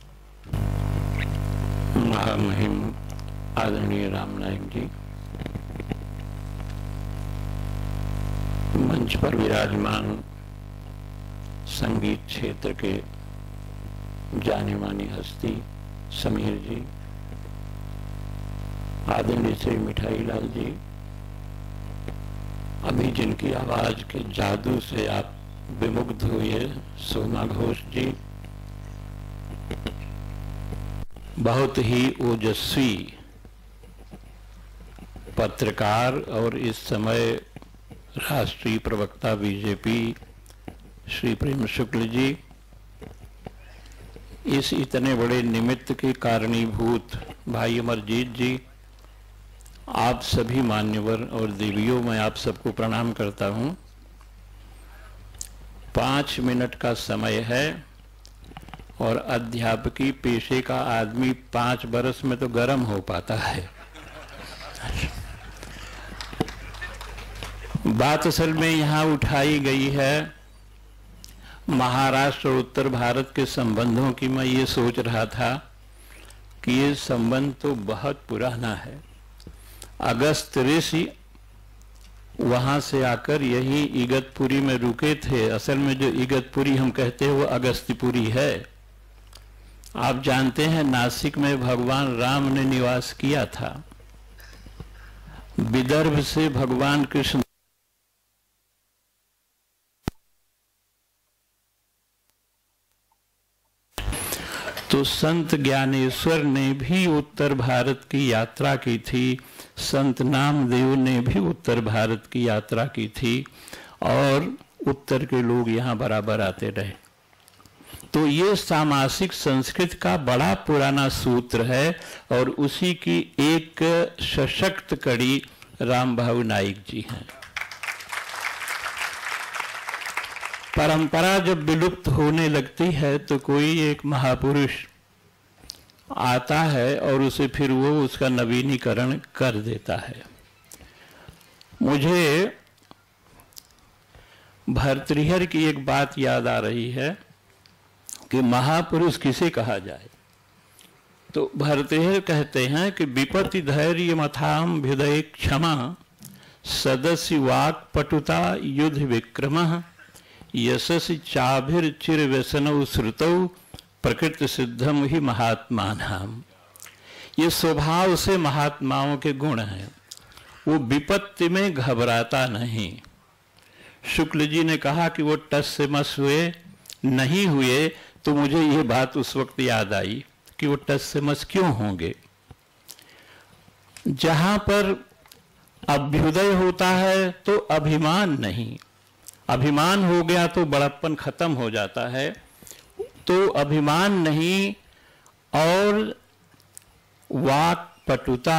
महामहिम आदरणीय राम नाईक जी, मंच पर विराजमान संगीत क्षेत्र के जाने मानी हस्ती समीर जी, आदरणीय श्री मिठाई लाल जी, अभी जिनकी आवाज के जादू से आप विमुग्ध हुए सोमा घोष जी, बहुत ही ओजस्वी पत्रकार और इस समय राष्ट्रीय प्रवक्ता बीजेपी श्री प्रेम शुक्ल जी, इस इतने बड़े निमित्त के कारणीभूत भाई अमरजीत जी, आप सभी मान्यवर और देवियों, मैं आप सबको प्रणाम करता हूं। 5 मिनट का समय है और अध्यापकी पेशे का आदमी 5 बरस में तो गर्म हो पाता है। बात असल में यहाँ उठाई गई है महाराष्ट्र और उत्तर भारत के संबंधों की। मैं ये सोच रहा था कि ये संबंध तो बहुत पुराना है। अगस्त ऋषि वहां से आकर यही इगतपुरी में रुके थे। असल में जो इगतपुरी हम कहते हैं वो अगस्त्यपुरी है। आप जानते हैं नासिक में भगवान राम ने निवास किया था। विदर्भ से भगवान कृष्ण तो संत ज्ञानेश्वर ने भी उत्तर भारत की यात्रा की थी, संत नामदेव ने भी उत्तर भारत की यात्रा की थी और उत्तर के लोग यहाँ बराबर आते रहे। तो ये सामासिक संस्कृत का बड़ा पुराना सूत्र है और उसी की एक सशक्त कड़ी रामभाऊ नाइक जी हैं। परंपरा जब विलुप्त होने लगती है तो कोई एक महापुरुष आता है और उसे फिर वो उसका नवीनीकरण कर देता है। मुझे भर्तृहरि की एक बात याद आ रही है कि महापुरुष किसे कहा जाए। तो भर्तृहरि कहते हैं कि विपत्ति धैर्य मथाम हृदय क्षमा सदस्य वाक् पटुता युद्ध विक्रमः यशस्वी चाभिर चिर व्यसनौ श्रुतौ प्रकृति सिद्धम ही महात्मानाम। ये स्वभाव से महात्माओं के गुण हैं। वो विपत्ति में घबराता नहीं। शुक्ल जी ने कहा कि वो टस से मस हुए नहीं हुए, तो मुझे ये बात उस वक्त याद आई कि वो टस से मस क्यों होंगे। जहां पर अभ्युदय होता है तो अभिमान नहीं, अभिमान हो गया तो बड़प्पन खत्म हो जाता है। तो अभिमान नहीं और वाक पटुता,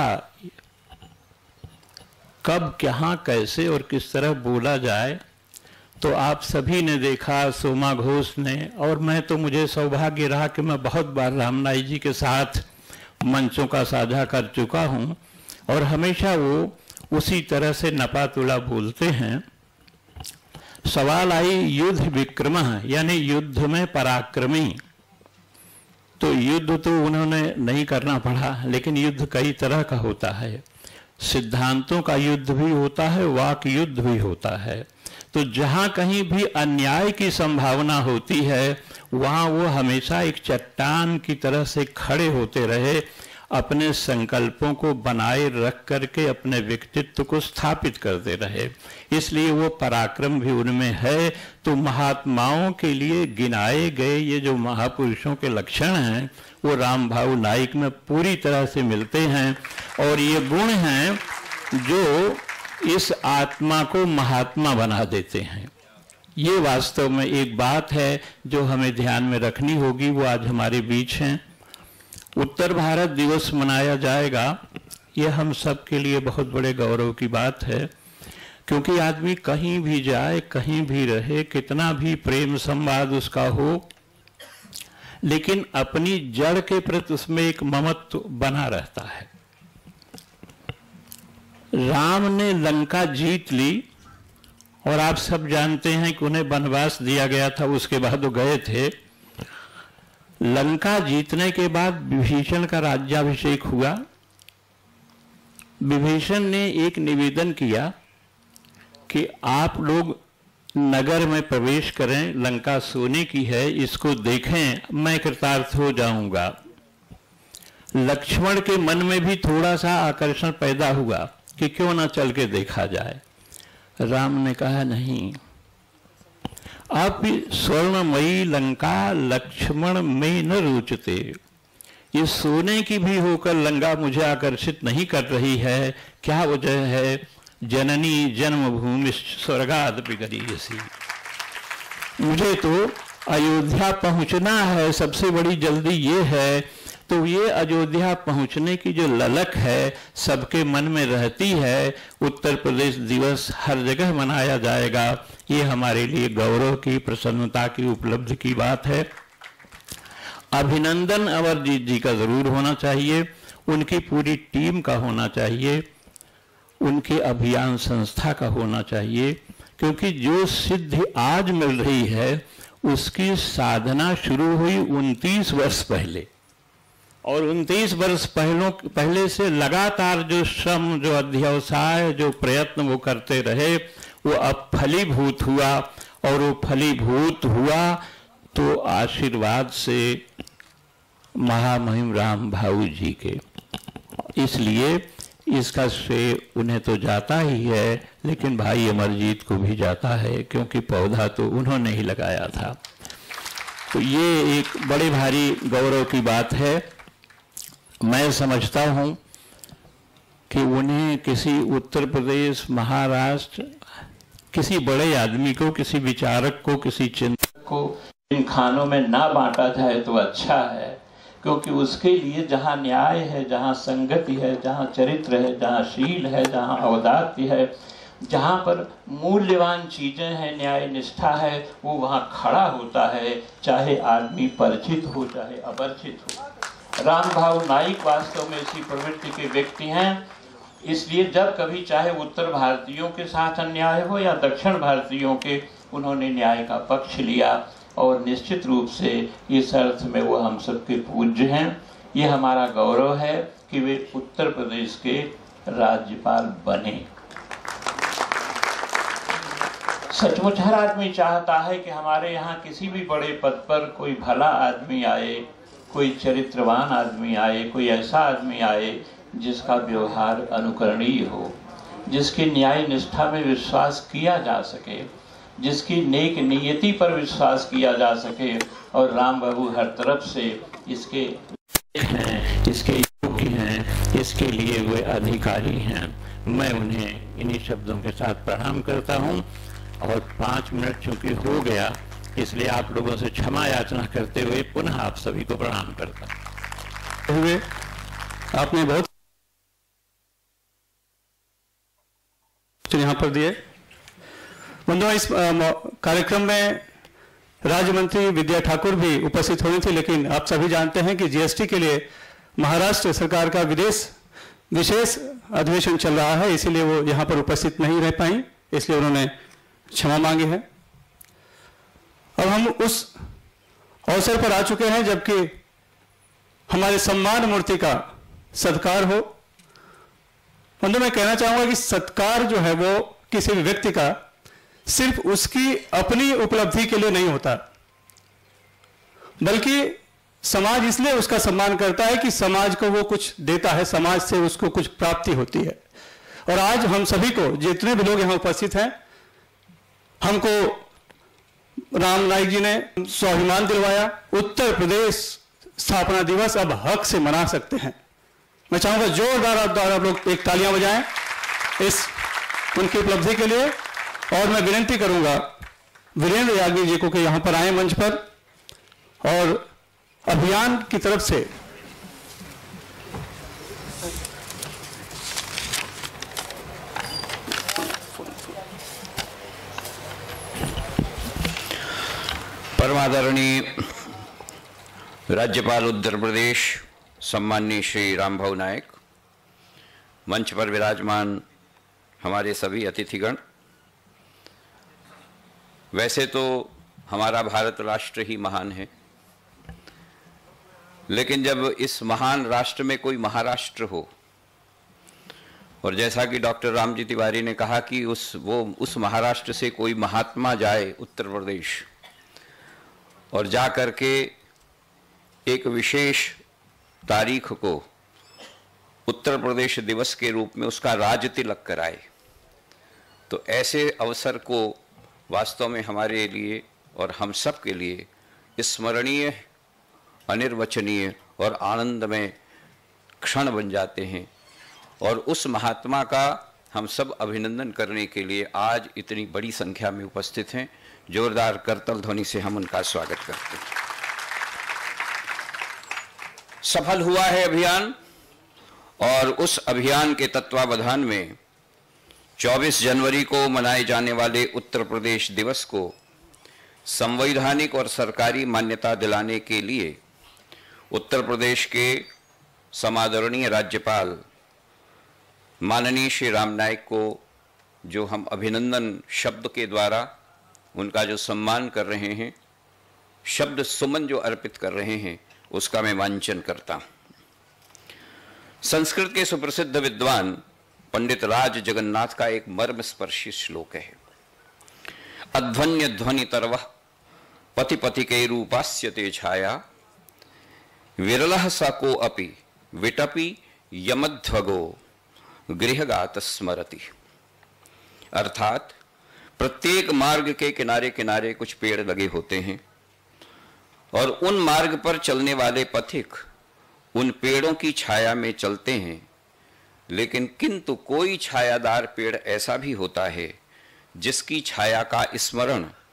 कब कहाँ कैसे और किस तरह बोला जाए। तो आप सभी ने देखा, सोमा घोष ने, और मैं तो मुझे सौभाग्य रहा कि मैं बहुत बार रामनाई जी के साथ मंचों का साझा कर चुका हूँ और हमेशा वो उसी तरह से नपातुला बोलते हैं। सवाल आई युद्ध विक्रमः, यानी युद्ध में पराक्रमी। तो युद्ध तो उन्होंने नहीं करना पड़ा, लेकिन युद्ध कई तरह का होता है। सिद्धांतों का युद्ध भी होता है, वाक युद्ध भी होता है। तो जहां कहीं भी अन्याय की संभावना होती है वहां वो हमेशा एक चट्टान की तरह से खड़े होते रहे, अपने संकल्पों को बनाए रख करके अपने व्यक्तित्व को स्थापित करते रहे। इसलिए वो पराक्रम भी उनमें है। तो महात्माओं के लिए गिनाए गए ये जो महापुरुषों के लक्षण हैं वो रामभाऊ नाइक में पूरी तरह से मिलते हैं और ये गुण हैं जो इस आत्मा को महात्मा बना देते हैं। ये वास्तव में एक बात है जो हमें ध्यान में रखनी होगी। वो आज हमारे बीच हैं। उत्तर भारत दिवस मनाया जाएगा, ये हम सब के लिए बहुत बड़े गौरव की बात है, क्योंकि आदमी कहीं भी जाए, कहीं भी रहे, कितना भी प्रेम संवाद उसका हो, लेकिन अपनी जड़ के प्रति उसमें एक ममत्व बना रहता है। राम ने लंका जीत ली और आप सब जानते हैं कि उन्हें वनवास दिया गया था, उसके बाद वो गए थे। लंका जीतने के बाद विभीषण का राज्याभिषेक हुआ। विभीषण ने एक निवेदन किया कि आप लोग नगर में प्रवेश करें, लंका सोने की है, इसको देखें, मैं कृतार्थ हो जाऊंगा। लक्ष्मण के मन में भी थोड़ा सा आकर्षण पैदा हुआ कि क्यों ना चल के देखा जाए। राम ने कहा नहीं, अब स्वर्णमयी लंका लक्ष्मण में न रुचते। ये सोने की भी होकर लंका मुझे आकर्षित नहीं कर रही है। क्या वजह है? जननी जन्मभूमि स्वर्गाद बिगरीयसी। मुझे तो अयोध्या पहुंचना है, सबसे बड़ी जल्दी ये है। तो ये अयोध्या पहुंचने की जो ललक है सबके मन में रहती है। उत्तर प्रदेश दिवस हर जगह मनाया जाएगा। ये हमारे लिए गौरव की, प्रसन्नता की, उपलब्धि की बात है। अभिनंदन अमरजीत जी का जरूर होना चाहिए, उनकी पूरी टीम का होना चाहिए, उनके अभियान संस्था का होना चाहिए, क्योंकि जो सिद्धि आज मिल रही है उसकी साधना शुरू हुई 29 वर्ष पहले, और 29 वर्ष पहले से लगातार जो श्रम, जो अध्यवसाय, जो प्रयत्न वो करते रहे, वो अब फलीभूत हुआ। और वो फलीभूत हुआ तो आशीर्वाद से महामहिम राम भाऊ जी के। इसलिए इसका श्रेय उन्हें तो जाता ही है, लेकिन भाई अमरजीत को भी जाता है, क्योंकि पौधा तो उन्होंने ही लगाया था। तो ये एक बड़े भारी गौरव की बात है। मैं समझता हूं कि उन्हें किसी उत्तर प्रदेश, महाराष्ट्र, किसी बड़े आदमी को, किसी विचारक को, किसी चिंतक को इन खानों में ना बांटा जाए तो अच्छा है, क्योंकि उसके लिए जहाँ न्याय है, जहाँ संगति है, जहाँ चरित्र है, जहाँ शील है, जहाँ अवदात्य है, जहाँ पर मूल्यवान चीज़ें हैं, न्याय निष्ठा है, वो वहाँ खड़ा होता है, चाहे आदमी परिचित हो चाहे अपरिचित हो। रामभाऊ नाइक वास्तव में इसी प्रवृत्ति के व्यक्ति हैं। इसलिए जब कभी चाहे उत्तर भारतीयों के साथ अन्याय हो या दक्षिण भारतीयों के, उन्होंने न्याय का पक्ष लिया और निश्चित रूप से इस अर्थ में वो हम सबके पूज्य हैं। ये हमारा गौरव है कि वे उत्तर प्रदेश के राज्यपाल बने। सचमुच हर आदमी चाहता है कि हमारे यहाँ किसी भी बड़े पद पर कोई भला आदमी आए, कोई चरित्रवान आदमी आए, कोई ऐसा आदमी आए जिसका व्यवहार अनुकरणीय हो, जिसकी न्याय निष्ठा में विश्वास किया जा सके, जिसकी नेक नियति पर विश्वास किया जा सके। और राम बाबू हर तरफ से इसके हैं, इसके योग्य हैं, इसके लिए वे अधिकारी हैं। मैं उन्हें इन्हीं शब्दों के साथ प्रणाम करता हूं। और 5 मिनट चूंकि हो गया, इसलिए आप लोगों से क्षमा याचना करते हुए पुनः आप सभी को प्रणाम करता हूं। आपने बहुत यहाँ पर दिए। बंधुओं, इस कार्यक्रम में राज्य मंत्री विद्या ठाकुर भी उपस्थित होनी थी, लेकिन आप सभी जानते हैं कि जीएसटी के लिए महाराष्ट्र सरकार का विशेष अधिवेशन चल रहा है, इसीलिए वो यहाँ पर उपस्थित नहीं रह पाई, इसलिए उन्होंने क्षमा मांगी है। अब हम उस अवसर पर आ चुके हैं जबकि हमारे सम्मान मूर्ति का सत्कार हो। बंधु, मैं कहना चाहूंगा कि सत्कार जो है वो किसी भी व्यक्ति का सिर्फ उसकी अपनी उपलब्धि के लिए नहीं होता, बल्कि समाज इसलिए उसका सम्मान करता है कि समाज को वो कुछ देता है, समाज से उसको कुछ प्राप्ति होती है। और आज हम सभी को, जितने भी लोग यहाँ उपस्थित हैं, हमको राम नाइक जी ने स्वाभिमान दिलवाया। उत्तर प्रदेश स्थापना दिवस अब हक से मना सकते हैं। मैं चाहूंगा जोरदार आप लोग एक तालियां बजाएं इस उनकी उपलब्धि के लिए। और मैं विनती करूंगा वीरेंद्र याग्निक जी को कि यहां पर आए मंच पर, और अभियान की तरफ से परमादरणीय राज्यपाल उत्तर प्रदेश सम्माननीय श्री रामभाऊ नायक, मंच पर विराजमान हमारे सभी अतिथिगण, वैसे तो हमारा भारत राष्ट्र ही महान है, लेकिन जब इस महान राष्ट्र में कोई महाराष्ट्र हो, और जैसा कि डॉक्टर रामजी तिवारी ने कहा कि उस महाराष्ट्र से कोई महात्मा जाए उत्तर प्रदेश और जा करके एक विशेष तारीख को उत्तर प्रदेश दिवस के रूप में उसका राज तिलक कराए, तो ऐसे अवसर को वास्तव में हमारे लिए और हम सब के लिए स्मरणीय, अनिर्वचनीय और आनंदमय क्षण बन जाते हैं। और उस महात्मा का हम सब अभिनंदन करने के लिए आज इतनी बड़ी संख्या में उपस्थित हैं। जोरदार करतल ध्वनि से हम उनका स्वागत करते हैं। सफल हुआ है अभियान, और उस अभियान के तत्वावधान में 24 जनवरी को मनाए जाने वाले उत्तर प्रदेश दिवस को संवैधानिक और सरकारी मान्यता दिलाने के लिए उत्तर प्रदेश के समादरणीय राज्यपाल माननीय श्री राम नायक को जो हम अभिनंदन शब्द के द्वारा उनका जो सम्मान कर रहे हैं, शब्द सुमन जो अर्पित कर रहे हैं, उसका मैं वांछन करता हूं। संस्कृत के सुप्रसिद्ध विद्वान पंडित राज जगन्नाथ का एक मर्मस्पर्शी श्लोक है। अध्वन्य ध्वनि तरवः पति पति के रूपास्य ते छाया विरलः सको अपि विटपि यमध्वगो गृहगात स्मरति। अर्थात प्रत्येक मार्ग के किनारे किनारे कुछ पेड़ लगे होते हैं, और उन मार्ग पर चलने वाले पथिक उन पेड़ों की छाया में चलते हैं, लेकिन किंतु कोई छायादार पेड़ ऐसा भी होता है जिसकी छाया का स्मरण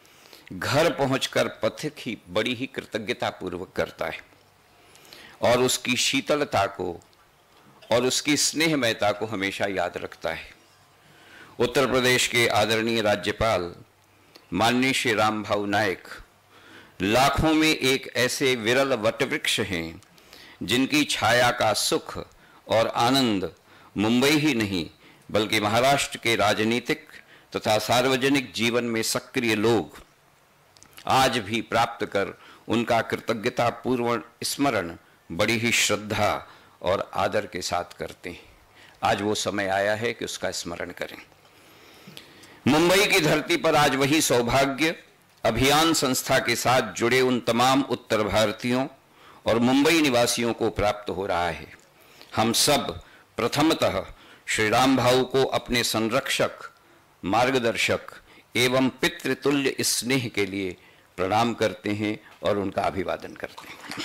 घर पहुंचकर पथिक ही बड़ी ही कृतज्ञता पूर्वक करता है और उसकी शीतलता को और उसकी स्नेहमयता को हमेशा याद रखता है। उत्तर प्रदेश के आदरणीय राज्यपाल माननीय श्री राम भाऊ नायक लाखों में एक ऐसे विरल वटवृक्ष हैं जिनकी छाया का सुख और आनंद मुंबई ही नहीं बल्कि महाराष्ट्र के राजनीतिक तथा सार्वजनिक जीवन में सक्रिय लोग आज भी प्राप्त कर उनका कृतज्ञता पूर्वक स्मरण बड़ी ही श्रद्धा और आदर के साथ करते हैं। आज वो समय आया है कि उसका स्मरण करें। मुंबई की धरती पर आज वही सौभाग्य अभियान संस्था के साथ जुड़े उन तमाम उत्तर भारतीयों और मुंबई निवासियों को प्राप्त हो रहा है। हम सब प्रथमतः श्री राम भाऊ को अपने संरक्षक, मार्गदर्शक एवं पितृतुल्य स्नेह के लिए प्रणाम करते हैं और उनका अभिवादन करते हैं।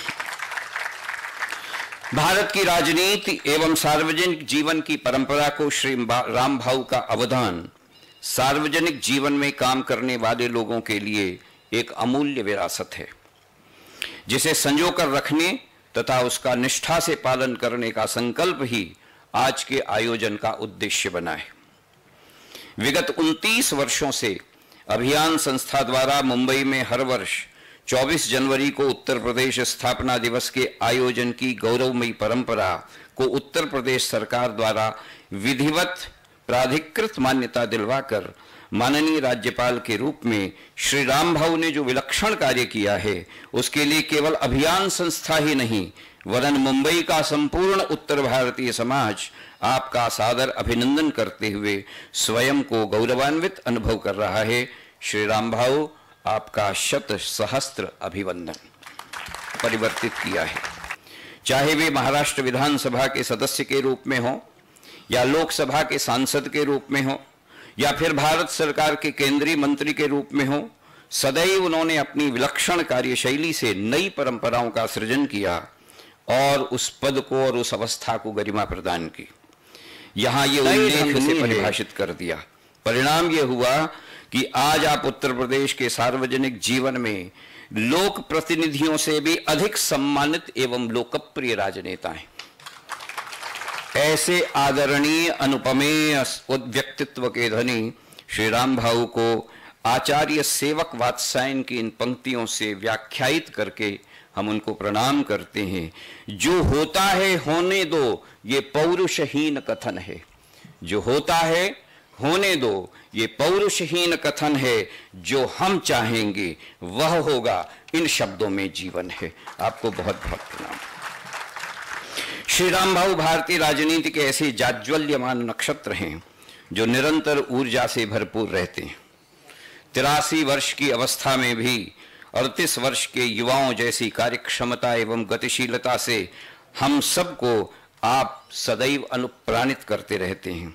भारत की राजनीति एवं सार्वजनिक जीवन की परंपरा को श्री राम भाऊ का अवदान सार्वजनिक जीवन में काम करने वाले लोगों के लिए एक अमूल्य विरासत है, जिसे संजोकर रखने तथा उसका निष्ठा से पालन करने का संकल्प ही आज के आयोजन का उद्देश्य बना है। विगत 29 वर्षों से अभियान संस्था द्वारा मुंबई में हर वर्ष 24 जनवरी को उत्तर प्रदेश स्थापना दिवस के आयोजन की गौरवमयी परंपरा को उत्तर प्रदेश सरकार द्वारा विधिवत प्राधिकृत मान्यता दिलवाकर माननीय राज्यपाल के रूप में श्री राम भाऊ ने जो विलक्षण कार्य किया है उसके लिए केवल अभियान संस्था ही नहीं वरन मुंबई का संपूर्ण उत्तर भारतीय समाज आपका सादर अभिनंदन करते हुए स्वयं को गौरवान्वित अनुभव कर रहा है। श्री राम भाऊ, आपका शत सहस्त्र अभिवंदन परिवर्तित किया है। चाहे वे महाराष्ट्र विधानसभा के सदस्य के रूप में हो या लोकसभा के सांसद के रूप में हो या फिर भारत सरकार के केंद्रीय मंत्री के रूप में हो, सदैव उन्होंने अपनी विलक्षण कार्यशैली से नई परंपराओं का सृजन किया और उस पद को और उस अवस्था को गरिमा प्रदान की। यहां ये उल्लेख से परिभाषित कर दिया। परिणाम यह हुआ कि आज आप उत्तर प्रदेश के सार्वजनिक जीवन में लोक प्रतिनिधियों से भी अधिक सम्मानित एवं लोकप्रिय राजनेता हैं। ऐसे आदरणीय अनुपमेय व्यक्तित्व के धनी श्री राम भाऊ को आचार्य सेवक वात्सायन की इन पंक्तियों से व्याख्यायित करके हम उनको प्रणाम करते हैं। जो होता है होने दो, ये पौरुषहीन कथन है। जो होता है होने दो, ये पौरुषहीन कथन है। जो हम चाहेंगे वह होगा, इन शब्दों में जीवन है। आपको बहुत बहुत प्रणाम। श्री राम भाऊ भारतीय राजनीति के ऐसे जाज्वल्यमान नक्षत्र हैं जो निरंतर ऊर्जा से भरपूर रहते हैं। 83 वर्ष की अवस्था में भी 38 वर्ष के युवाओं जैसी कार्यक्षमता एवं गतिशीलता से हम सबको आप सदैव अनुप्राणित करते रहते हैं।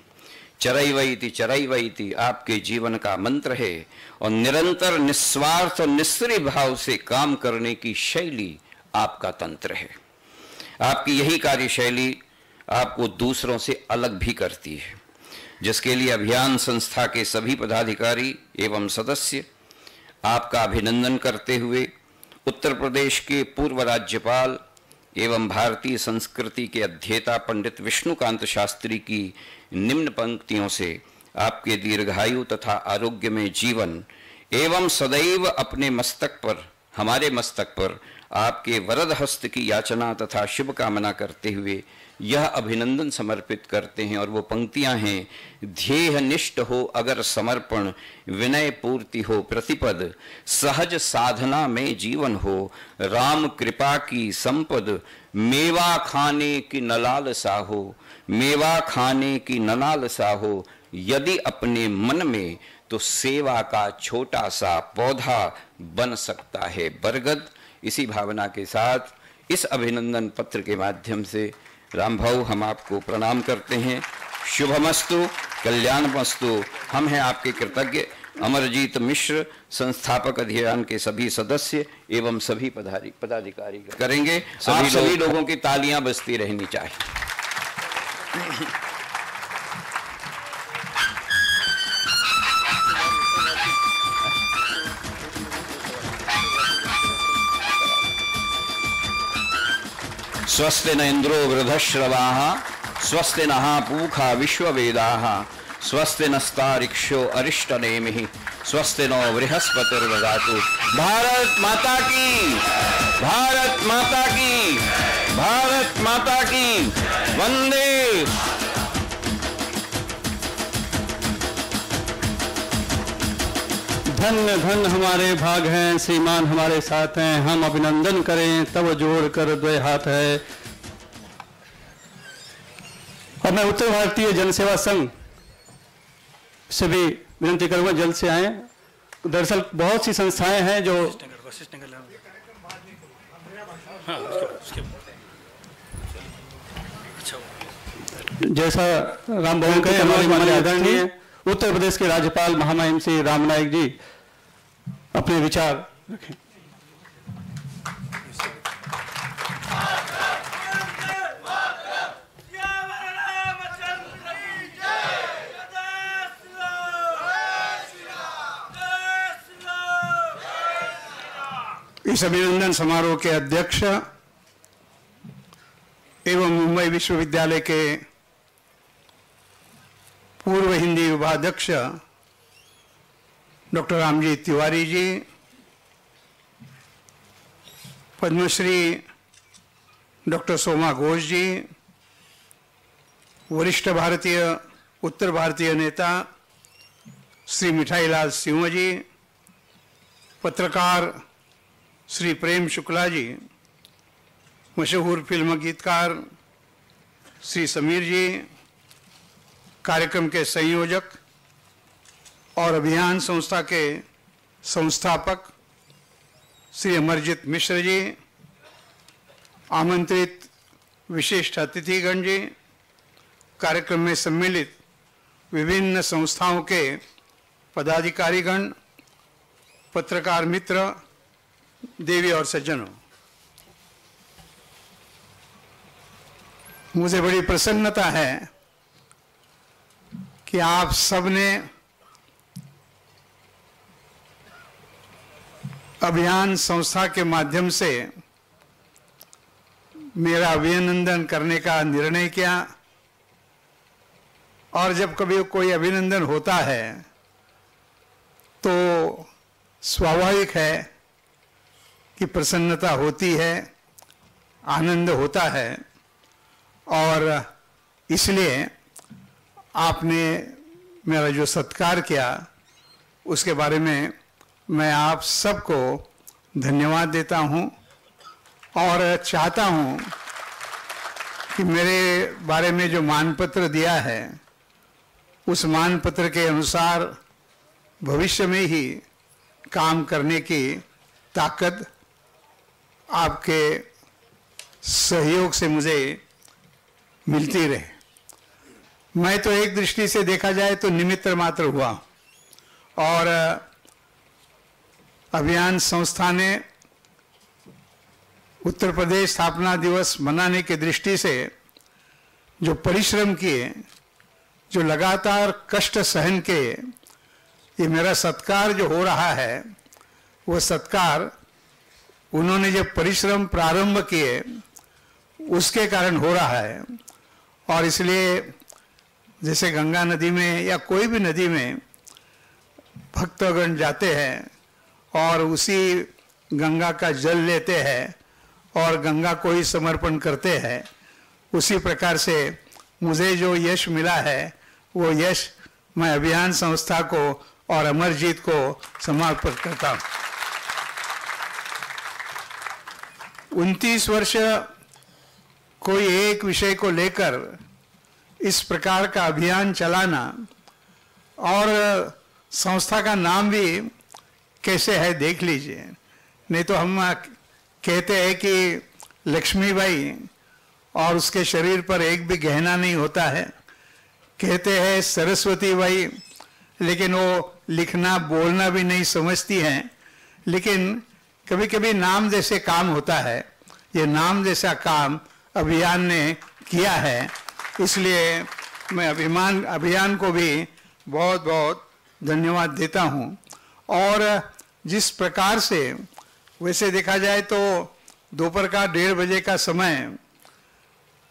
चरैवैति आपके जीवन का मंत्र है और निरंतर निस्वार्थ और निस्त्री भाव से काम करने की शैली आपका तंत्र है। आपकी यही कार्यशैली आपको दूसरों से अलग भी करती है, जिसके लिए अभियान संस्था के सभी पदाधिकारी एवं सदस्य आपका अभिनंदन करते हुए उत्तर प्रदेश के पूर्व राज्यपाल एवं भारतीय संस्कृति के अध्येता पंडित विष्णुकांत शास्त्री की निम्न पंक्तियों से आपके दीर्घायु तथा आरोग्यमय जीवन एवं सदैव अपने मस्तक पर, हमारे मस्तक पर आपके वरद हस्त की याचना तथा शुभकामना करते हुए यह अभिनंदन समर्पित करते हैं। और वो पंक्तियां हैं, ध्येय निष्ठ हो अगर समर्पण, विनय पूर्ति हो प्रतिपद, सहज साधना में जीवन हो, राम कृपा की संपद, मेवा खाने की नलालसा हो, मेवा खाने की नलालसा हो, यदि अपने मन में तो सेवा का छोटा सा पौधा बन सकता है बरगद। इसी भावना के साथ इस अभिनंदन पत्र के माध्यम से राम भाऊ हम आपको प्रणाम करते हैं। शुभमस्तु, कल्याणमस्तु। हम हैं आपके कृतज्ञ। अमरजीत मिश्र संस्थापक अभियान के सभी सदस्य एवं सभी पदाधिकारी करेंगे। सभी लोगों की तालियां बजती रहनी चाहिए। स्वस्ति न इंद्रो वृद्धश्रवाः स्वस्ति नः पूषा विश्ववेदाः स्वस्ति नस्तारिक्षो अरिष्टनेमिः स्वस्ति नो बृहस्पतिर्दधातु। भारत माता की, भारत माता की, भारत माता की वंदे। धन्य धन्य हमारे भाग हैं, श्रीमान हमारे साथ हैं, हम अभिनंदन करें तब जोड़ कर द्वय हाथ है। और मैं उत्तर भारतीय जनसेवा संघ से भी विनती करूंगा जल्द से आए। दरअसल बहुत सी संस्थाएं हैं जो जैसा राम भवन के हमारे आदरणीय उत्तर प्रदेश के राज्यपाल महामहिम श्री राम नाईक जी अपने विचार रखें। इस अभिनंदन समारोह के अध्यक्ष एवं मुंबई विश्वविद्यालय के पूर्व हिंदी विभागाध्यक्ष डॉक्टर रामजी तिवारी जी, पद्मश्री डॉक्टर सोमा घोष जी, वरिष्ठ उत्तर भारतीय नेता श्री मिठाईलाल सिंह जी, पत्रकार श्री प्रेम शुक्ला जी, मशहूर फिल्म गीतकार श्री समीर जी, कार्यक्रम के संयोजक और अभियान संस्था के संस्थापक श्री अमरजीत मिश्र जी, आमंत्रित विशिष्ट अतिथिगण जी, कार्यक्रम में सम्मिलित विभिन्न संस्थाओं के पदाधिकारीगण, पत्रकार मित्र, देवी और सज्जनों, मुझे बड़ी प्रसन्नता है कि आप सबने अभियान संस्था के माध्यम से मेरा अभिनंदन करने का निर्णय किया। और जब कभी कोई अभिनंदन होता है तो स्वाभाविक है कि प्रसन्नता होती है, आनंद होता है। और इसलिए आपने मेरा जो सत्कार किया उसके बारे में मैं आप सबको धन्यवाद देता हूं और चाहता हूं कि मेरे बारे में जो मानपत्र दिया है उस मानपत्र के अनुसार भविष्य में ही काम करने की ताकत आपके सहयोग से मुझे मिलती रहे। मैं तो एक दृष्टि से देखा जाए तो निमित्त मात्र हुआ और अभियान संस्था ने उत्तर प्रदेश स्थापना दिवस मनाने की दृष्टि से जो परिश्रम किए, जो लगातार कष्ट सहन किए, ये मेरा सत्कार जो हो रहा है वो सत्कार उन्होंने जब परिश्रम प्रारंभ किए उसके कारण हो रहा है। और इसलिए जैसे गंगा नदी में या कोई भी नदी में भक्तगण जाते हैं और उसी गंगा का जल लेते हैं और गंगा को ही समर्पण करते हैं, उसी प्रकार से मुझे जो यश मिला है वो यश मैं अभियान संस्था को और अमरजीत को समर्पित करता हूँ। 29 वर्ष कोई एक विषय को लेकर इस प्रकार का अभियान चलाना और संस्था का नाम भी कैसे है देख लीजिए। नहीं तो हम कहते हैं कि लक्ष्मीबाई और उसके शरीर पर एक भी गहना नहीं होता है, कहते हैं सरस्वती बाई लेकिन वो लिखना बोलना भी नहीं समझती हैं। लेकिन कभी कभी नाम जैसे काम होता है, ये नाम जैसा काम अभियान ने किया है। इसलिए मैं अभियान को भी बहुत बहुत धन्यवाद देता हूँ। और जिस प्रकार से वैसे देखा जाए तो दोपहर का 1:30 बजे का समय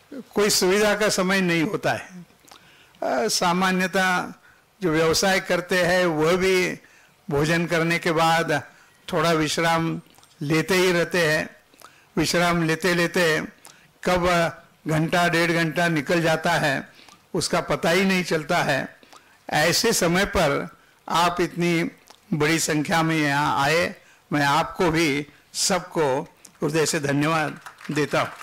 कोई सुविधा का समय नहीं होता है। सामान्यतः जो व्यवसाय करते हैं वह भी भोजन करने के बाद थोड़ा विश्राम लेते ही रहते हैं। विश्राम लेते लेते कब घंटा 1.5 घंटा निकल जाता है उसका पता ही नहीं चलता है। ऐसे समय पर आप इतनी बड़ी संख्या में यहाँ आए, मैं आपको भी सबको हृदय से धन्यवाद देता हूँ।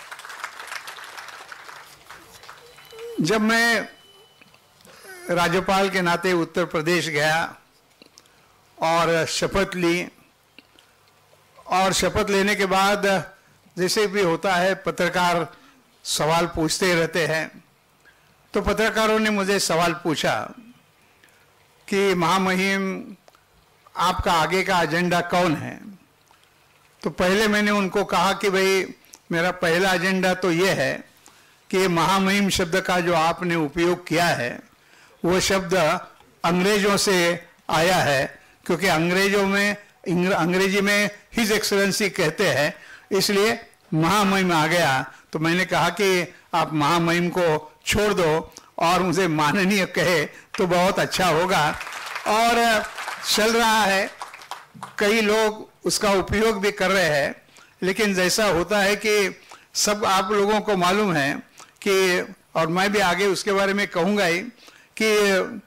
जब मैं राज्यपाल के नाते उत्तर प्रदेश गया और शपथ ली, और शपथ लेने के बाद जैसे भी होता है पत्रकार सवाल पूछते रहते हैं, तो पत्रकारों ने मुझे सवाल पूछा कि महामहिम आपका आगे का एजेंडा कौन है। तो पहले मैंने उनको कहा कि भाई मेरा पहला एजेंडा तो ये है कि महामहिम शब्द का जो आपने उपयोग किया है वो शब्द अंग्रेजों से आया है, क्योंकि अंग्रेजी में हिज एक्सेलेंसी कहते हैं, इसलिए महामहिम आ गया। तो मैंने कहा कि आप महामहिम को छोड़ दो और मुझे माननीय कहे तो बहुत अच्छा होगा। और चल रहा है, कई लोग उसका उपयोग भी कर रहे हैं, लेकिन जैसा होता है कि सब आप लोगों को मालूम है कि, और मैं भी आगे उसके बारे में कहूँगा ही, कि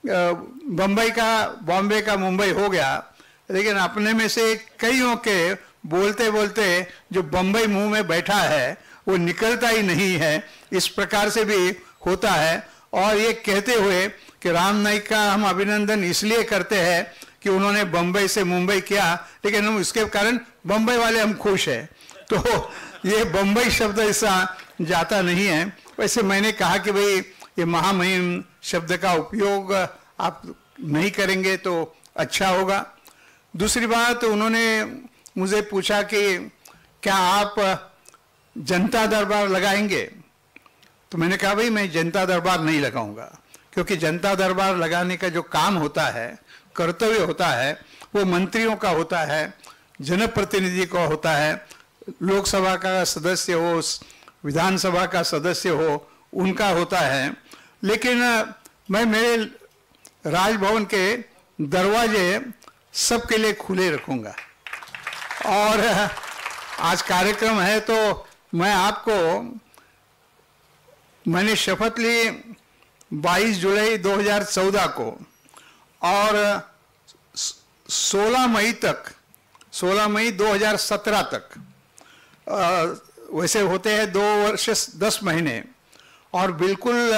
बॉम्बे का मुंबई हो गया, लेकिन अपने में से कईयों के बोलते बोलते जो बम्बई मुंह में बैठा है वो निकलता ही नहीं है। इस प्रकार से भी होता है। और ये कहते हुए कि राम नाईक का हम अभिनंदन इसलिए करते हैं कि उन्होंने बम्बई से मुंबई किया, लेकिन हम इसके कारण बम्बई वाले हम खुश हैं। तो ये बम्बई शब्द ऐसा जाता नहीं है। वैसे मैंने कहा कि भाई ये महामहिम शब्द का उपयोग आप नहीं करेंगे तो अच्छा होगा। दूसरी बात, उन्होंने मुझे पूछा कि क्या आप जनता दरबार लगाएंगे। तो मैंने कहा भाई मैं जनता दरबार नहीं लगाऊंगा, क्योंकि जनता दरबार लगाने का जो काम होता है, कर्तव्य होता है, वो मंत्रियों का होता है, जनप्रतिनिधि का होता है, लोकसभा का सदस्य हो, विधानसभा का सदस्य हो, उनका होता है। लेकिन मैं मेरे राजभवन के दरवाजे सबके लिए खुले रखूंगा। और आज कार्यक्रम है तो मैंने शपथ ली 22 जुलाई 2014 को, और 16 मई 2017 तक, वैसे होते हैं 2 वर्ष 10 महीने, और बिल्कुल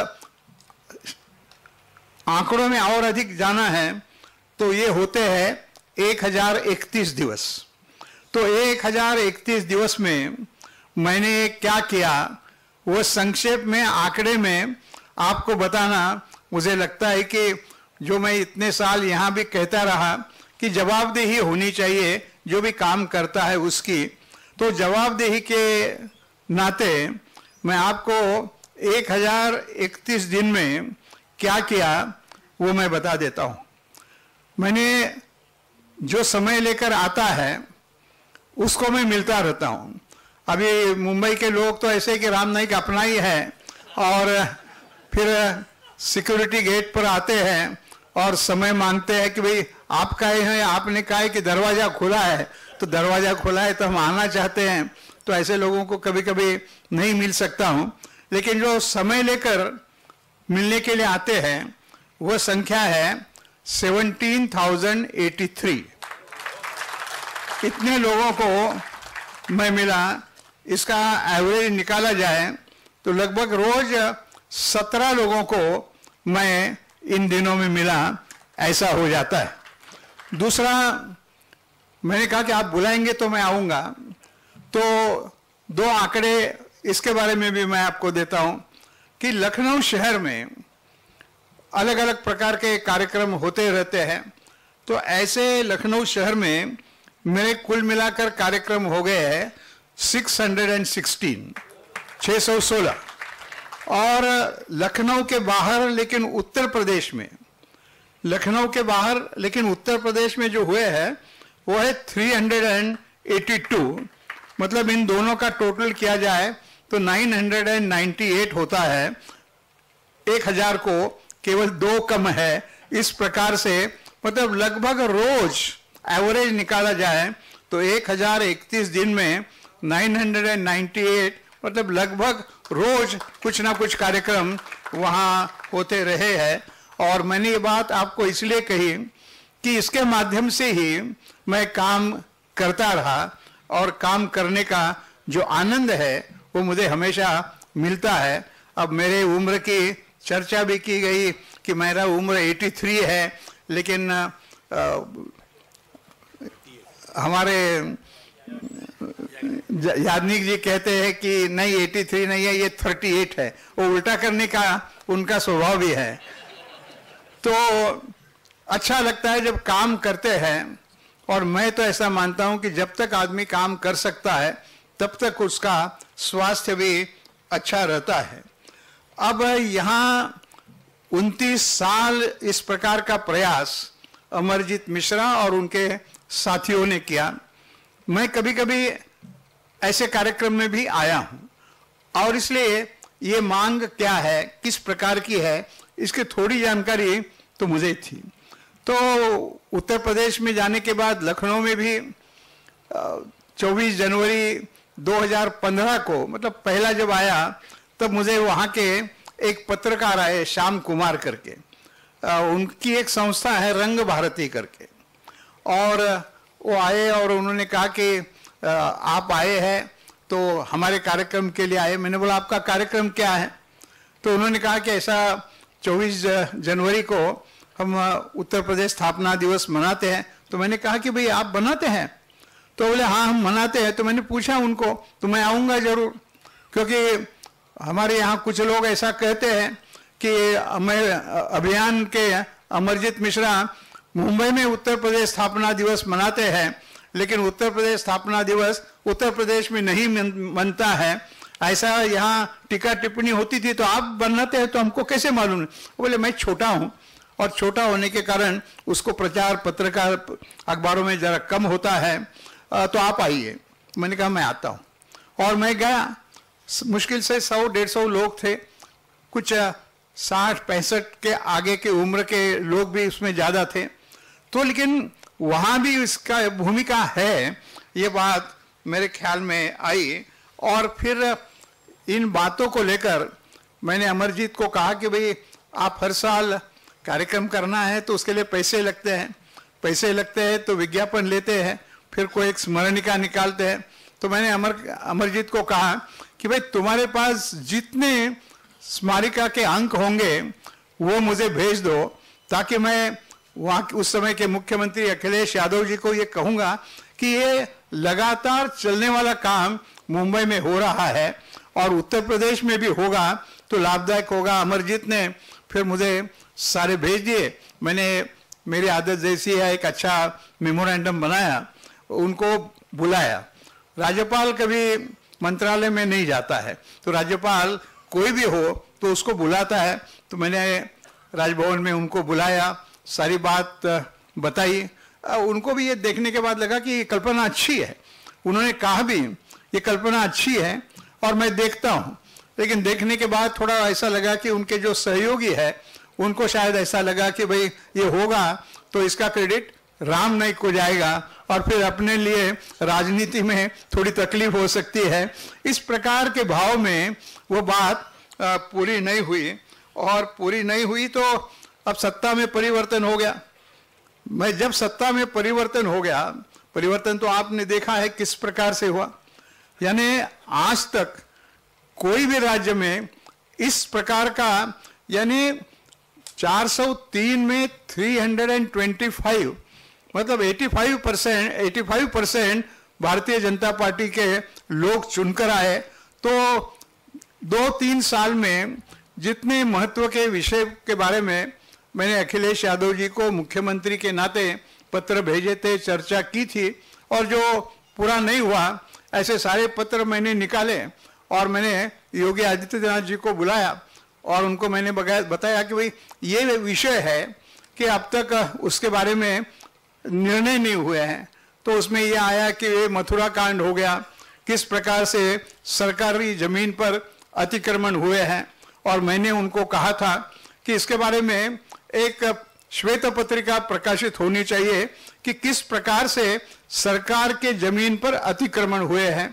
आंकड़ों में और अधिक जाना है तो ये होते हैं 1031 दिवस। तो 1031 दिवस में मैंने क्या किया वो संक्षेप में आंकड़े में आपको बताना मुझे लगता है कि जो मैं इतने साल यहाँ भी कहता रहा कि जवाबदेही होनी चाहिए जो भी काम करता है उसकी, तो जवाबदेही के नाते मैं आपको 1031 दिन में क्या किया वो मैं बता देता हूँ। मैंने जो समय लेकर आता है उसको मैं मिलता रहता हूँ। अभी मुंबई के लोग तो ऐसे कि राम नाईक अपना ही है, और फिर सिक्योरिटी गेट पर आते हैं और समय मांगते हैं कि भाई आप कहे हैं, आपने कहा है कि दरवाज़ा खुला है, तो दरवाज़ा खुला है तो हम आना चाहते हैं। तो ऐसे लोगों को कभी कभी नहीं मिल सकता हूँ, लेकिन जो समय लेकर मिलने के लिए आते हैं वो संख्या है 17,083। इतने लोगों को मैं मिला। इसका एवरेज निकाला जाए तो लगभग रोज 17 लोगों को मैं इन दिनों में मिला, ऐसा हो जाता है। दूसरा, मैंने कहा कि आप बुलाएंगे तो मैं आऊँगा, तो 2 आंकड़े इसके बारे में भी मैं आपको देता हूँ कि लखनऊ शहर में अलग अलग प्रकार के कार्यक्रम होते रहते हैं। तो ऐसे लखनऊ शहर में मेरे कुल मिलाकर कार्यक्रम हो गए हैं 616। और लखनऊ के बाहर लेकिन उत्तर प्रदेश में, लखनऊ के बाहर लेकिन उत्तर प्रदेश में जो हुए हैं वो है 382। मतलब इन दोनों का टोटल किया जाए तो 998 होता है, 1000 को केवल 2 कम है। इस प्रकार से मतलब लगभग रोज एवरेज निकाला जाए तो 1031 दिन में 998 मतलब लगभग रोज कुछ ना कुछ कार्यक्रम वहाँ होते रहे हैं। और मैंने ये बात आपको इसलिए कही कि इसके माध्यम से ही मैं काम करता रहा और काम करने का जो आनंद है वो मुझे हमेशा मिलता है। अब मेरे उम्र की चर्चा भी की गई कि मेरा उम्र 83 है, लेकिन हमारे यादनिक जी कहते हैं कि नहीं 83 नहीं है, ये 38 है। वो उल्टा करने का उनका स्वभाव भी है। तो अच्छा लगता है जब काम करते हैं, और मैं तो ऐसा मानता हूं कि जब तक आदमी काम कर सकता है तब तक उसका स्वास्थ्य भी अच्छा रहता है। अब यहाँ 29 साल इस प्रकार का प्रयास अमरजीत मिश्रा और उनके साथियों ने किया। मैं कभी कभी ऐसे कार्यक्रम में भी आया हूं, और इसलिए ये मांग क्या है, किस प्रकार की है, इसकी थोड़ी जानकारी तो मुझे थी। तो उत्तर प्रदेश में जाने के बाद लखनऊ में भी 24 जनवरी 2015 को मतलब पहला जब आया तब मुझे वहाँ के एक पत्रकार आए श्याम कुमार करके, उनकी एक संस्था है रंग भारती करके, और वो आए और उन्होंने कहा कि आप आए हैं तो हमारे कार्यक्रम के लिए आए। मैंने बोला आपका कार्यक्रम क्या है? तो उन्होंने कहा कि ऐसा 24 जनवरी को हम उत्तर प्रदेश स्थापना दिवस मनाते हैं। तो मैंने कहा कि भाई आप बनाते हैं? तो बोले हाँ हम मनाते हैं। तो मैंने पूछा उनको, तो मैं आऊँगा जरूर, क्योंकि हमारे यहाँ कुछ लोग ऐसा कहते हैं कि अभियान के अमरजीत मिश्रा मुंबई में उत्तर प्रदेश स्थापना दिवस मनाते हैं, लेकिन उत्तर प्रदेश स्थापना दिवस उत्तर प्रदेश में नहीं मनता है, ऐसा यहाँ टीका टिप्पणी होती थी। तो आप बनाते हैं तो हमको कैसे मालूम? बोले मैं छोटा हूँ, और छोटा होने के कारण उसको प्रचार पत्रकार अखबारों में जरा कम होता है, तो आप आइए। मैंने कहा मैं आता हूँ, और मैं गया। मुश्किल से 100-150 लोग थे, कुछ 60-65 के आगे के उम्र के लोग भी उसमें ज़्यादा थे। तो लेकिन वहाँ भी इसका भूमिका है, ये बात मेरे ख्याल में आई। और फिर इन बातों को लेकर मैंने अमरजीत को कहा कि भाई आप हर साल कार्यक्रम करना है तो उसके लिए पैसे लगते हैं, पैसे लगते हैं तो विज्ञापन लेते हैं, फिर कोई एक स्मरणिका निकालते हैं। तो मैंने अमरजीत को कहा कि भाई तुम्हारे पास जितने स्मारिका के अंक होंगे वो मुझे भेज दो, ताकि मैं वहाँ उस समय के मुख्यमंत्री अखिलेश यादव जी को ये कहूँगा कि ये लगातार चलने वाला काम मुंबई में हो रहा है और उत्तर प्रदेश में भी होगा तो लाभदायक होगा। अमरजीत ने फिर मुझे सारे भेज दिए। मैंने मेरी आदत जैसी है एक अच्छा मेमोरेंडम बनाया, उनको बुलाया। राज्यपाल कभी मंत्रालय में नहीं जाता है, तो राज्यपाल कोई भी हो तो उसको बुलाता है। तो मैंने राजभवन में उनको बुलाया, सारी बात बताई। उनको भी ये देखने के बाद लगा कि कल्पना अच्छी है। उन्होंने कहा भी ये कल्पना अच्छी है और मैं देखता हूँ, लेकिन देखने के बाद थोड़ा ऐसा लगा कि उनके जो सहयोगी है उनको शायद ऐसा लगा कि भाई ये होगा तो इसका क्रेडिट राम नाईक को जाएगा और फिर अपने लिए राजनीति में थोड़ी तकलीफ हो सकती है। इस प्रकार के भाव में वो बात पूरी नहीं हुई, और पूरी नहीं हुई तो अब सत्ता में परिवर्तन हो गया। मैं जब सत्ता में परिवर्तन हो गया, परिवर्तन तो आपने देखा है किस प्रकार से हुआ, यानी आज तक कोई भी राज्य में इस प्रकार का, यानी 403 में 325 मतलब 85% भारतीय जनता पार्टी के लोग चुनकर आए। तो 2-3 साल में जितने महत्व के विषय के बारे में मैंने अखिलेश यादव जी को मुख्यमंत्री के नाते पत्र भेजे थे, चर्चा की थी, और जो पूरा नहीं हुआ ऐसे सारे पत्र मैंने निकाले और मैंने योगी आदित्यनाथ जी को बुलाया और उनको मैंने बताया कि भाई ये विषय है कि अब तक उसके बारे में निर्णय नहीं हुए हैं। तो उसमें ये आया कि ये मथुरा कांड हो गया, किस प्रकार से सरकारी जमीन पर अतिक्रमण हुए हैं, और मैंने उनको कहा था कि इसके बारे में एक श्वेत पत्रिका प्रकाशित होनी चाहिए कि किस प्रकार से सरकार के जमीन पर अतिक्रमण हुए हैं।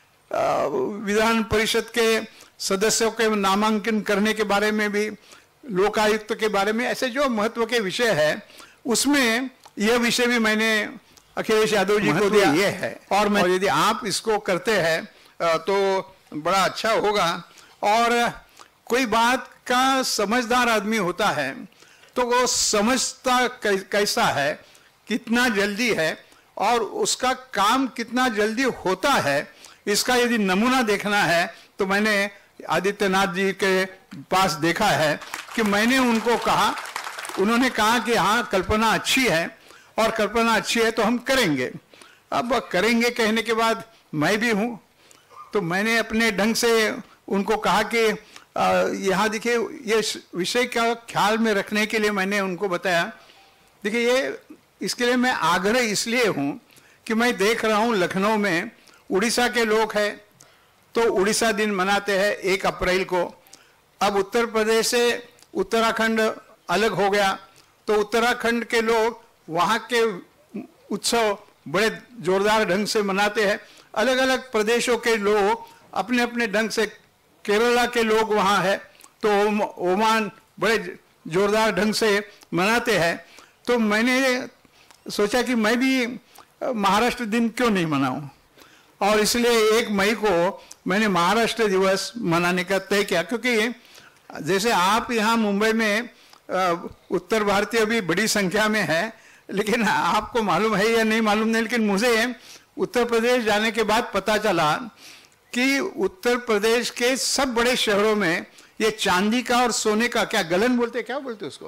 विधान परिषद के सदस्यों के नामांकन करने के बारे में भी, लोकायुक्त के बारे में, ऐसे जो महत्व के विषय है उसमें यह विषय भी मैंने अखिलेश यादव जी को दिया ये है। और यदि आप इसको करते हैं तो बड़ा अच्छा होगा। और कोई बात का समझदार आदमी होता है तो वो समझता कैसा है, कितना जल्दी है और उसका काम कितना जल्दी होता है, इसका यदि नमूना देखना है तो मैंने आदित्यनाथ जी के पास देखा है कि मैंने उनको कहा, उन्होंने कहा कि हाँ कल्पना अच्छी है और कल्पना अच्छी है तो हम करेंगे। अब करेंगे कहने के बाद मैं भी हूँ, तो मैंने अपने ढंग से उनको कहा कि यहाँ देखिए ये विषय का ख्याल में रखने के लिए मैंने उनको बताया। देखिए ये इसके लिए मैं आग्रह इसलिए हूँ कि मैं देख रहा हूँ लखनऊ में उड़ीसा के लोग हैं तो उड़ीसा दिन मनाते हैं 1 अप्रैल को। अब उत्तर प्रदेश से उत्तराखंड अलग हो गया तो उत्तराखंड के लोग वहाँ के उत्सव बड़े जोरदार ढंग से मनाते हैं। अलग अलग प्रदेशों के लोग अपने अपने ढंग से, केरला के लोग वहाँ है तो ओमान बड़े जोरदार ढंग से मनाते हैं। तो मैंने सोचा कि मैं भी महाराष्ट्र दिन क्यों नहीं मनाऊं, और इसलिए 1 मई को मैंने महाराष्ट्र दिवस मनाने का तय किया। क्योंकि जैसे आप यहाँ मुंबई में उत्तर भारतीय भी बड़ी संख्या में है, लेकिन आपको मालूम है या नहीं मालूम नहीं, लेकिन मुझे उत्तर प्रदेश जाने के बाद पता चला कि उत्तर प्रदेश के सब बड़े शहरों में ये चांदी का और सोने का, क्या गलन बोलते, क्या बोलते उसको,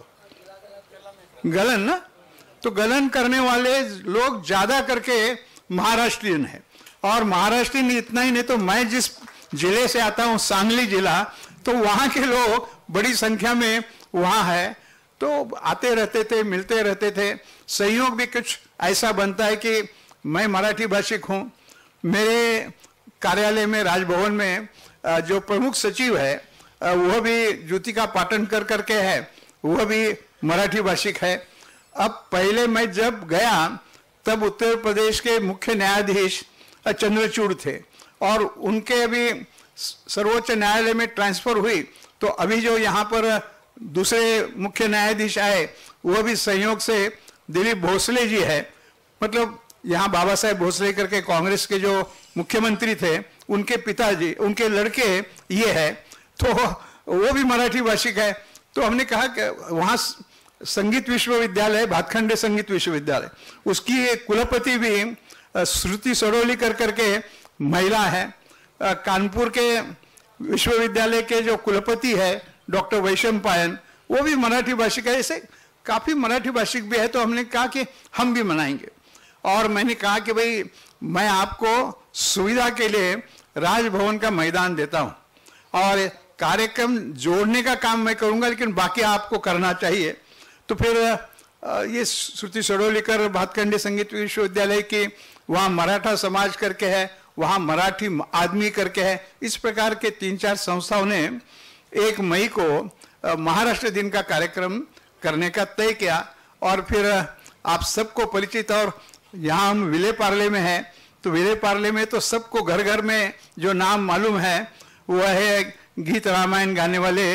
गलन ना, तो गलन करने वाले लोग ज्यादा करके महाराष्ट्रियन है। और महाराष्ट्रियन इतना ही नहीं तो मैं जिस जिले से आता हूँ सांगली जिला, तो वहाँ के लोग बड़ी संख्या में वहाँ है, तो आते रहते थे, मिलते रहते थे। सहयोग भी कुछ ऐसा बनता है कि मैं मराठी भाषिक हूँ, मेरे कार्यालय में राजभवन में जो प्रमुख सचिव है वह भी ज्योतिका पाटनकर करके है, वह भी मराठी भाषिक है। अब पहले मैं जब गया तब उत्तर प्रदेश के मुख्य न्यायाधीश चंद्रचूड़ थे और उनके अभी सर्वोच्च न्यायालय में ट्रांसफर हुई, तो अभी जो यहाँ पर दूसरे मुख्य न्यायाधीश आए वह भी संयोग से दिलीप भोसले जी है, मतलब यहाँ बाबा साहेब भोसले करके कांग्रेस के जो मुख्यमंत्री थे उनके पिताजी, उनके लड़के ये है, तो वो भी मराठी भाषिक है। तो हमने कहा कि वहाँ संगीत विश्वविद्यालय, भातखंडे संगीत विश्वविद्यालय, उसकी कुलपति भी श्रुति सरोली करके महिला है। कानपुर के विश्वविद्यालय के जो कुलपति है डॉक्टर वैशम पायन, वो भी मराठी भाषिक है। ऐसे काफी मराठी भाषिक भी है। तो हमने कहा कि हम भी मनाएंगे, और मैंने कहा कि भाई मैं आपको सुविधा के लिए राजभवन का मैदान देता हूं और कार्यक्रम जोड़ने का काम मैं करूंगा, लेकिन बाकी आपको करना चाहिए। तो फिर ये श्रुति सरोलीकर भातखंडे संगीत विश्वविद्यालय की वहाँ मराठा समाज करके है, वहाँ मराठी आदमी करके है, इस प्रकार के 3-4 संस्थाओं ने 1 मई को महाराष्ट्र दिन का कार्यक्रम करने का तय किया। और फिर आप सबको परिचित, और यहाँ हम विले पार्ले में हैं, तो विले पार्ले में तो सबको घर घर में जो नाम मालूम है वह है गीत रामायण गाने वाले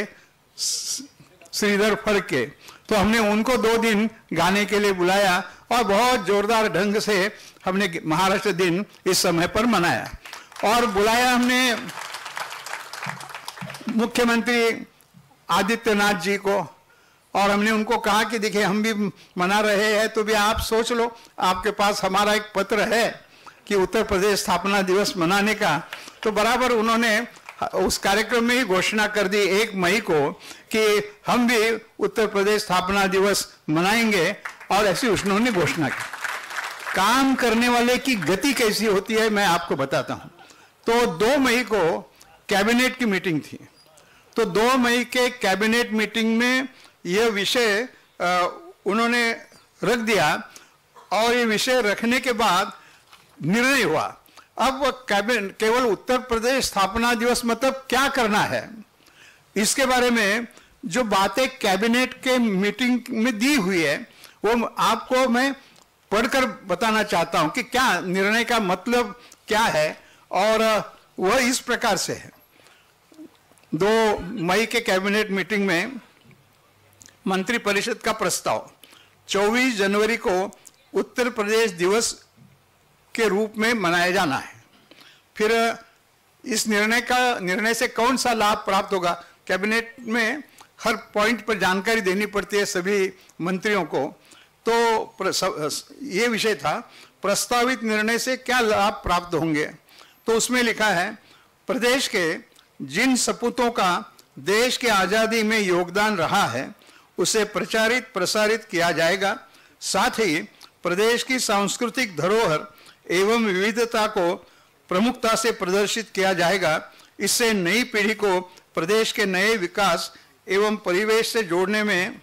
श्रीधर फड़के। तो हमने उनको 2 दिन गाने के लिए बुलाया और बहुत जोरदार ढंग से हमने महाराष्ट्र दिन इस समय पर मनाया। और बुलाया हमने मुख्यमंत्री आदित्यनाथ जी को, और हमने उनको कहा कि देखिए हम भी मना रहे हैं तो भी आप सोच लो, आपके पास हमारा एक पत्र है कि उत्तर प्रदेश स्थापना दिवस मनाने का। तो बराबर उन्होंने उस कार्यक्रम में ही घोषणा कर दी 1 मई को कि हम भी उत्तर प्रदेश स्थापना दिवस मनाएंगे, और ऐसी उन्होंने घोषणा की। काम करने वाले की गति कैसी होती है मैं आपको बताता हूं। तो 2 मई को कैबिनेट की मीटिंग थी, तो 2 मई के कैबिनेट मीटिंग में यह विषय उन्होंने रख दिया, और ये विषय रखने के बाद निर्णय हुआ अब कैबिनेट केवल उत्तर प्रदेश स्थापना दिवस मतलब क्या करना है, इसके बारे में जो बातें कैबिनेट के मीटिंग में दी हुई है वो आपको मैं पढ़कर बताना चाहता हूं कि क्या निर्णय का मतलब क्या है। और वह इस प्रकार से है। 2 मई के कैबिनेट मीटिंग में मंत्रिपरिषद का प्रस्ताव 24 जनवरी को उत्तर प्रदेश दिवस के रूप में मनाया जाना है। फिर इस निर्णय से कौन सा लाभ प्राप्त होगा, कैबिनेट में हर पॉइंट पर जानकारी देनी पड़ती है सभी मंत्रियों को। तो ये विषय था, प्रस्तावित निर्णय से क्या लाभ प्राप्त होंगे। तो उसमें लिखा है, प्रदेश के जिन सपूतों का देश की आज़ादी में योगदान रहा है उसे प्रचारित प्रसारित किया जाएगा। साथ ही प्रदेश की सांस्कृतिक धरोहर एवं विविधता को प्रमुखता से प्रदर्शित किया जाएगा। इससे नई पीढ़ी को प्रदेश के नए विकास एवं परिवेश से जोड़ने में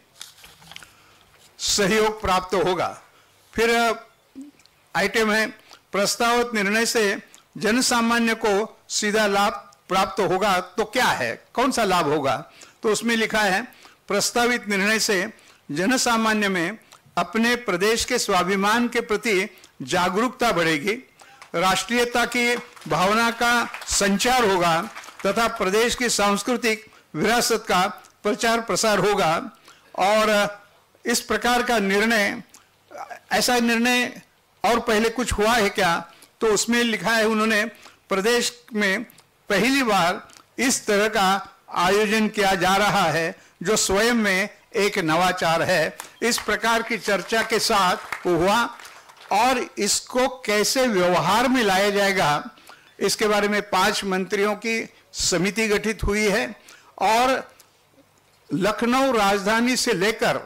सहयोग प्राप्त होगा। फिर आइटम है, प्रस्तावित निर्णय से जनसामान्य को सीधा लाभ प्राप्त होगा। तो क्या है, कौन सा लाभ होगा। तो उसमें लिखा है, प्रस्तावित निर्णय से जनसामान्य में अपने प्रदेश के स्वाभिमान के प्रति जागरूकता बढ़ेगी, राष्ट्रीयता की भावना का संचार होगा तथा प्रदेश की सांस्कृतिक विरासत का प्रचार प्रसार होगा। और इस प्रकार का निर्णय, ऐसा निर्णय और पहले कुछ हुआ है क्या, तो उसमें लिखा है उन्होंने, प्रदेश में पहली बार इस तरह का आयोजन किया जा रहा है जो स्वयं में एक नवाचार है। इस प्रकार की चर्चा के साथ हुआ और इसको कैसे व्यवहार में लाया जाएगा इसके बारे में 5 मंत्रियों की समिति गठित हुई है। और लखनऊ राजधानी से लेकर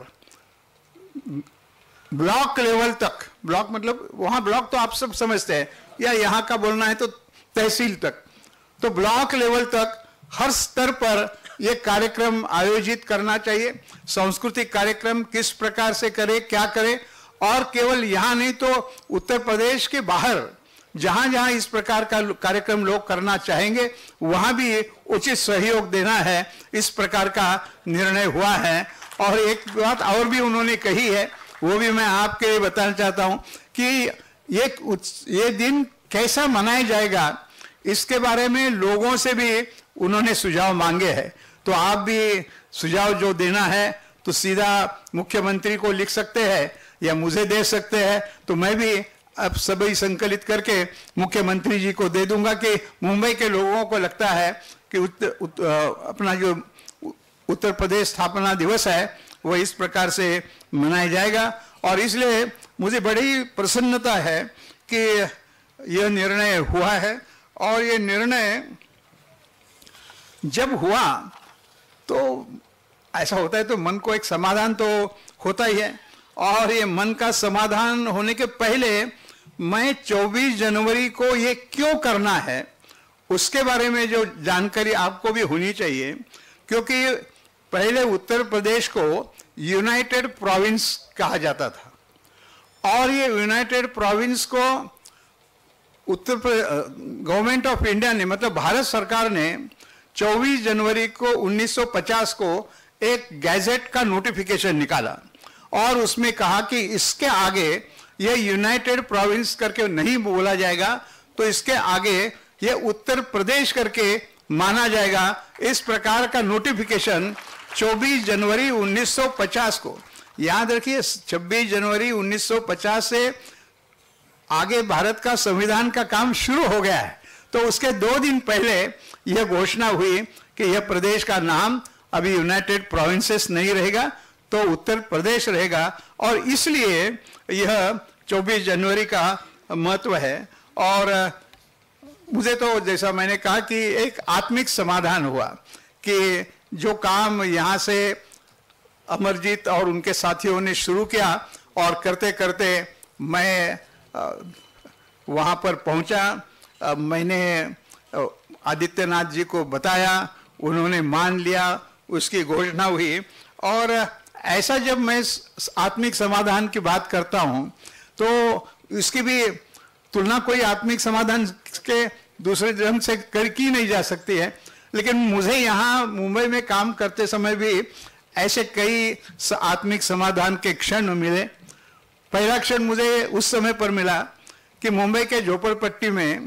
ब्लॉक लेवल तक, ब्लॉक मतलब वहां ब्लॉक तो आप सब समझते हैं, या यहाँ का बोलना है तो तहसील तक, तो ब्लॉक लेवल तक हर स्तर पर यह कार्यक्रम आयोजित करना चाहिए। सांस्कृतिक कार्यक्रम किस प्रकार से करे, क्या करे, और केवल यहाँ नहीं तो उत्तर प्रदेश के बाहर जहां जहां इस प्रकार का कार्यक्रम लोग करना चाहेंगे वहां भी उचित सहयोग देना है। इस प्रकार का निर्णय हुआ है। और एक बात और भी उन्होंने कही है, वो भी मैं आपके लिए बताना चाहता हूं कि ये दिन कैसा मनाया जाएगा, इसके बारे में लोगों से भी उन्होंने सुझाव मांगे हैं। तो आप भी सुझाव जो देना है तो सीधा मुख्यमंत्री को लिख सकते हैं या मुझे दे सकते हैं, तो मैं भी अब सभी संकलित करके मुख्यमंत्री जी को दे दूंगा कि मुंबई के लोगों को लगता है कि अपना जो उत्तर प्रदेश स्थापना दिवस है वो इस प्रकार से मनाया जाएगा। और इसलिए मुझे बड़ी प्रसन्नता है कि यह निर्णय हुआ है। और ये निर्णय जब हुआ तो ऐसा होता है तो मन को एक समाधान तो होता ही है। और ये मन का समाधान होने के पहले मैं 24 जनवरी को ये क्यों करना है उसके बारे में जो जानकारी आपको भी होनी चाहिए, क्योंकि पहले उत्तर प्रदेश को यूनाइटेड प्रोविंस कहा जाता था और ये यूनाइटेड प्रोविंस को गवर्नमेंट ऑफ इंडिया ने, मतलब भारत सरकार ने 24 जनवरी को 1950 को एक गैजेट का नोटिफिकेशन निकाला और उसमें कहा कि इसके आगे ये यूनाइटेड प्रोविंस करके नहीं बोला जाएगा, तो इसके आगे ये उत्तर प्रदेश करके माना जाएगा। इस प्रकार का नोटिफिकेशन 24 जनवरी 1950 को, याद रखिए 26 जनवरी 1950 से आगे भारत का संविधान का काम शुरू हो गया है। तो उसके 2 दिन पहले यह घोषणा हुई कि यह प्रदेश का नाम अभी यूनाइटेड प्रोविंसेस नहीं रहेगा तो उत्तर प्रदेश रहेगा। और इसलिए यह 24 जनवरी का महत्व है। और मुझे तो जैसा मैंने कहा कि एक आत्मिक समाधान हुआ कि जो काम यहाँ से अमरजीत और उनके साथियों ने शुरू किया और करते करते मैं वहाँ पर पहुँचा। मैंने आदित्यनाथ जी को बताया, उन्होंने मान लिया, उसकी घोषणा हुई। और ऐसा जब मैं आत्मिक समाधान की बात करता हूँ तो इसकी भी तुलना कोई आत्मिक समाधान के दूसरे ढंग से की नहीं जा सकती है। लेकिन मुझे यहाँ मुंबई में काम करते समय भी ऐसे कई आत्मिक समाधान के क्षण मिले। पहला क्षण मुझे उस समय पर मिला कि मुंबई के झोपड़पट्टी में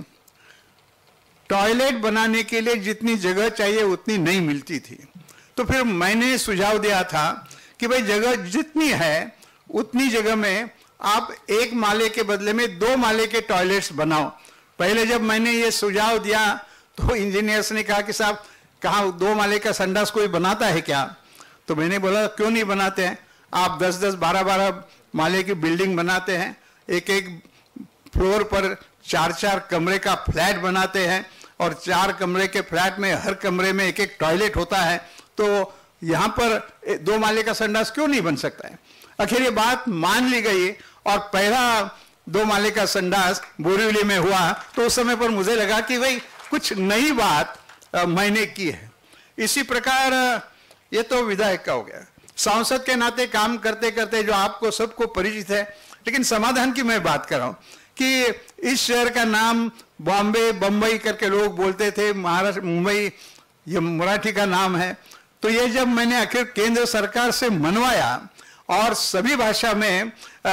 टॉयलेट बनाने के लिए जितनी जगह चाहिए उतनी नहीं मिलती थी। तो फिर मैंने सुझाव दिया था कि भाई जगह जितनी है उतनी जगह में आप 1 माले के बदले में 2 माले के टॉयलेट्स बनाओ। पहले जब मैंने ये सुझाव दिया तो इंजीनियर्स ने कहा कि साहब कहाँ 2 माले का संडास कोई बनाता है क्या? तो मैंने बोला क्यों नहीं बनाते हैं, आप 10-10, 12-12 माले की बिल्डिंग बनाते हैं, एक फ्लोर पर 4-4 कमरे का फ्लैट बनाते हैं और 4 कमरे के फ्लैट में हर कमरे में एक टॉयलेट होता है, तो यहाँ पर 2 माले का संडास क्यों नहीं बन सकता है? आखिर ये बात मान ली गई और पहला 2 माले का संडास बोरीवली में हुआ। तो उस समय पर मुझे लगा कि भाई कुछ नई बात मैंने की है। इसी प्रकार ये तो विधायक का हो गया, सांसद के नाते काम करते करते जो आपको सबको परिचित है। लेकिन समाधान की मैं बात कर रहा हूँ कि इस शहर का नाम बॉम्बे बम्बई करके लोग बोलते थे, महाराष्ट्र मुंबई ये मराठी का नाम है। तो ये जब मैंने आखिर केंद्र सरकार से मनवाया और सभी भाषा में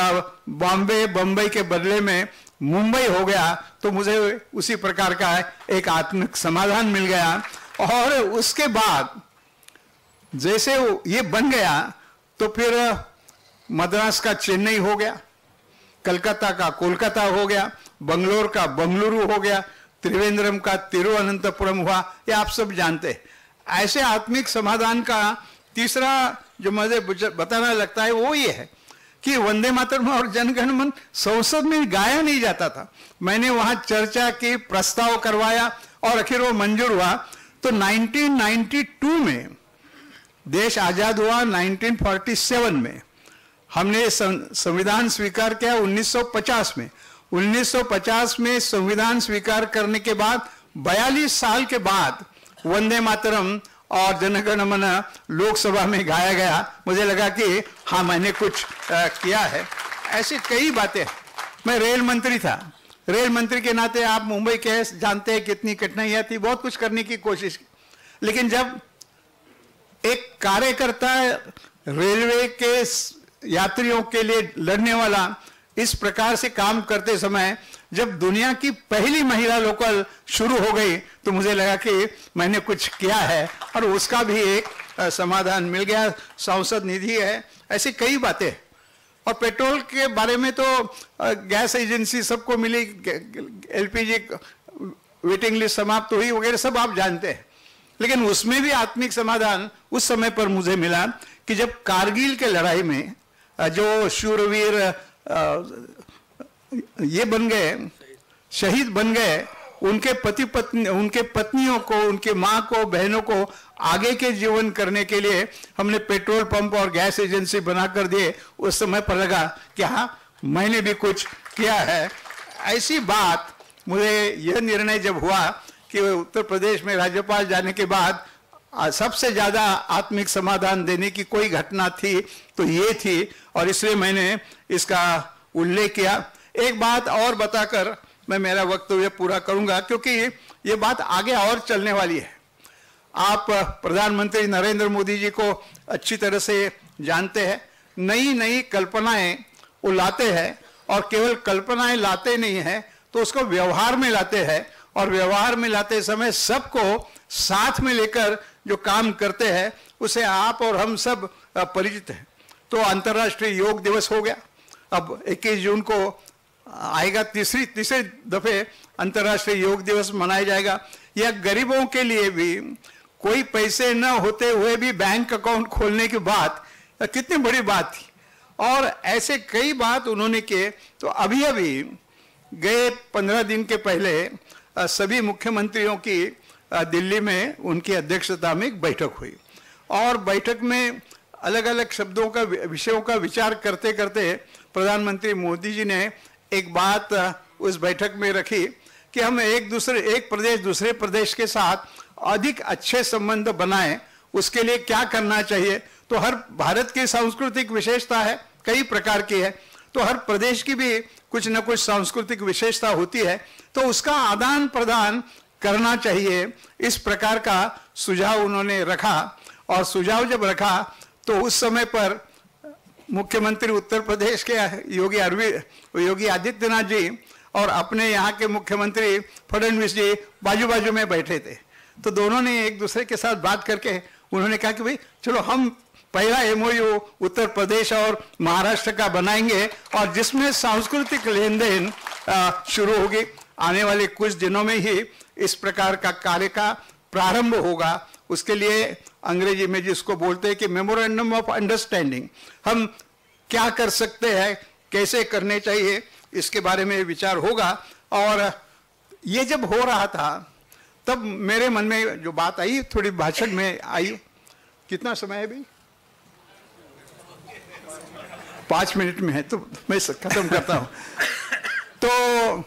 बॉम्बे बम्बई के बदले में मुंबई हो गया, तो मुझे उसी प्रकार का एक आत्मिक समाधान मिल गया। और उसके बाद जैसे ये बन गया तो फिर मद्रास का चेन्नई हो गया, कलकत्ता का कोलकाता हो गया, बंगलोर का बंगलुरु हो गया, त्रिवेंद्रम का तिरुवनंतपुरम हुआ, ये आप सब जानते हैं। ऐसे आत्मिक समाधान का तीसरा जो मुझे बताना लगता है वो ये है कि वंदे मातरम और जनगण मन संसद में गाया नहीं जाता था। मैंने वहां चर्चा की, प्रस्ताव करवाया और आखिर वो मंजूर हुआ। तो 1992 में देश आजाद हुआ, 1947 में हमने संविधान स्वीकार किया, 1950 में 1950 में संविधान स्वीकार करने के बाद 42 साल के बाद वंदे मातरम और जनगण मन लोकसभा में गाया गया। मुझे लगा कि हाँ मैंने कुछ किया है। ऐसी कई बातें। मैं रेल मंत्री था, रेल मंत्री के नाते आप मुंबई के जानते हैं कितनी कठिनाइयां थी, बहुत कुछ करने की कोशिश की। लेकिन जब एक कार्यकर्ता रेलवे के यात्रियों के लिए लड़ने वाला इस प्रकार से काम करते समय जब दुनिया की पहली महिला लोकल शुरू हो गई तो मुझे लगा कि मैंने कुछ किया है और उसका भी एक समाधान मिल गया। सांसद निधि है, ऐसी कई बातें। और पेट्रोल के बारे में तो गैस एजेंसी सबको मिली, एलपीजी वेटिंग लिस्ट समाप्त हुई वगैरह सब आप जानते हैं। लेकिन उसमें भी आत्मिक समाधान उस समय पर मुझे मिला कि जब कारगिल के लड़ाई में जो शूरवीर ये बन गए, शहीद बन गए, उनके पति पत्नी, उनके पत्नियों को, उनके माँ को, बहनों को आगे के जीवन करने के लिए हमने पेट्रोल पंप और गैस एजेंसी बनाकर दिए। उस समय पर लगा कि हाँ मैंने भी कुछ किया है। ऐसी बात मुझे यह निर्णय जब हुआ कि उत्तर प्रदेश में राज्यपाल जाने के बाद सबसे ज्यादा आत्मिक समाधान देने की कोई घटना थी तो ये थी, और इसलिए मैंने इसका उल्लेख किया। एक बात और बताकर मैं मेरा वक्तव्य पूरा करूंगा, क्योंकि ये बात आगे और चलने वाली है। आप प्रधानमंत्री नरेंद्र मोदी जी को अच्छी तरह से जानते हैं। नई नई कल्पनाएं वो लाते हैं, और केवल कल्पनाएं लाते नहीं हैं तो उसको व्यवहार में लाते हैं, और व्यवहार में लाते समय सबको साथ में लेकर जो काम करते हैं उसे आप और हम सब परिचित हैं। तो अंतर्राष्ट्रीय योग दिवस हो गया, अब 21 जून को आएगा, तीसरे दफे अंतर्राष्ट्रीय योग दिवस मनाया जाएगा। यह गरीबों के लिए भी कोई पैसे न होते हुए भी बैंक अकाउंट खोलने की बात कितनी बड़ी बात थी, और ऐसे कई बात उन्होंने किए। तो अभी अभी गए 15 दिन के पहले सभी मुख्यमंत्रियों की दिल्ली में उनकी अध्यक्षता में एक बैठक हुई, और बैठक में अलग अलग शब्दों का, विषयों का विचार करते करते प्रधानमंत्री मोदी जी ने एक बात उस बैठक में रखी कि हम एक प्रदेश दूसरे प्रदेश के साथ अधिक अच्छे संबंध बनाएं। उसके लिए क्या करना चाहिए? तो हर भारत की सांस्कृतिक विशेषता है, कई प्रकार की है, तो हर प्रदेश की भी कुछ न कुछ सांस्कृतिक विशेषता होती है तो उसका आदान प्रदान करना चाहिए, इस प्रकार का सुझाव उन्होंने रखा। और सुझाव जब रखा तो उस समय पर मुख्यमंत्री उत्तर प्रदेश के योगी आदित्यनाथ जी और अपने यहाँ के मुख्यमंत्री फडणवीस जी बाजू बाजू में बैठे थे। तो दोनों ने एक दूसरे के साथ बात करके उन्होंने कहा कि भाई चलो हम पहला MOU उत्तर प्रदेश और महाराष्ट्र का बनाएंगे और जिसमें सांस्कृतिक लेन देन शुरू होगी। आने वाले कुछ दिनों में ही इस प्रकार का कार्य का प्रारंभ होगा। उसके लिए अंग्रेजी में जिसको बोलते हैं कि मेमोरेंडम ऑफ अंडरस्टैंडिंग, हम क्या कर सकते हैं, कैसे करने चाहिए, इसके बारे में विचार होगा। और ये जब हो रहा था तब मेरे मन में जो बात आई, थोड़ी भाषण में आई। कितना समय है भाई? 5 मिनट में है तो मैं खत्म करता हूं। तो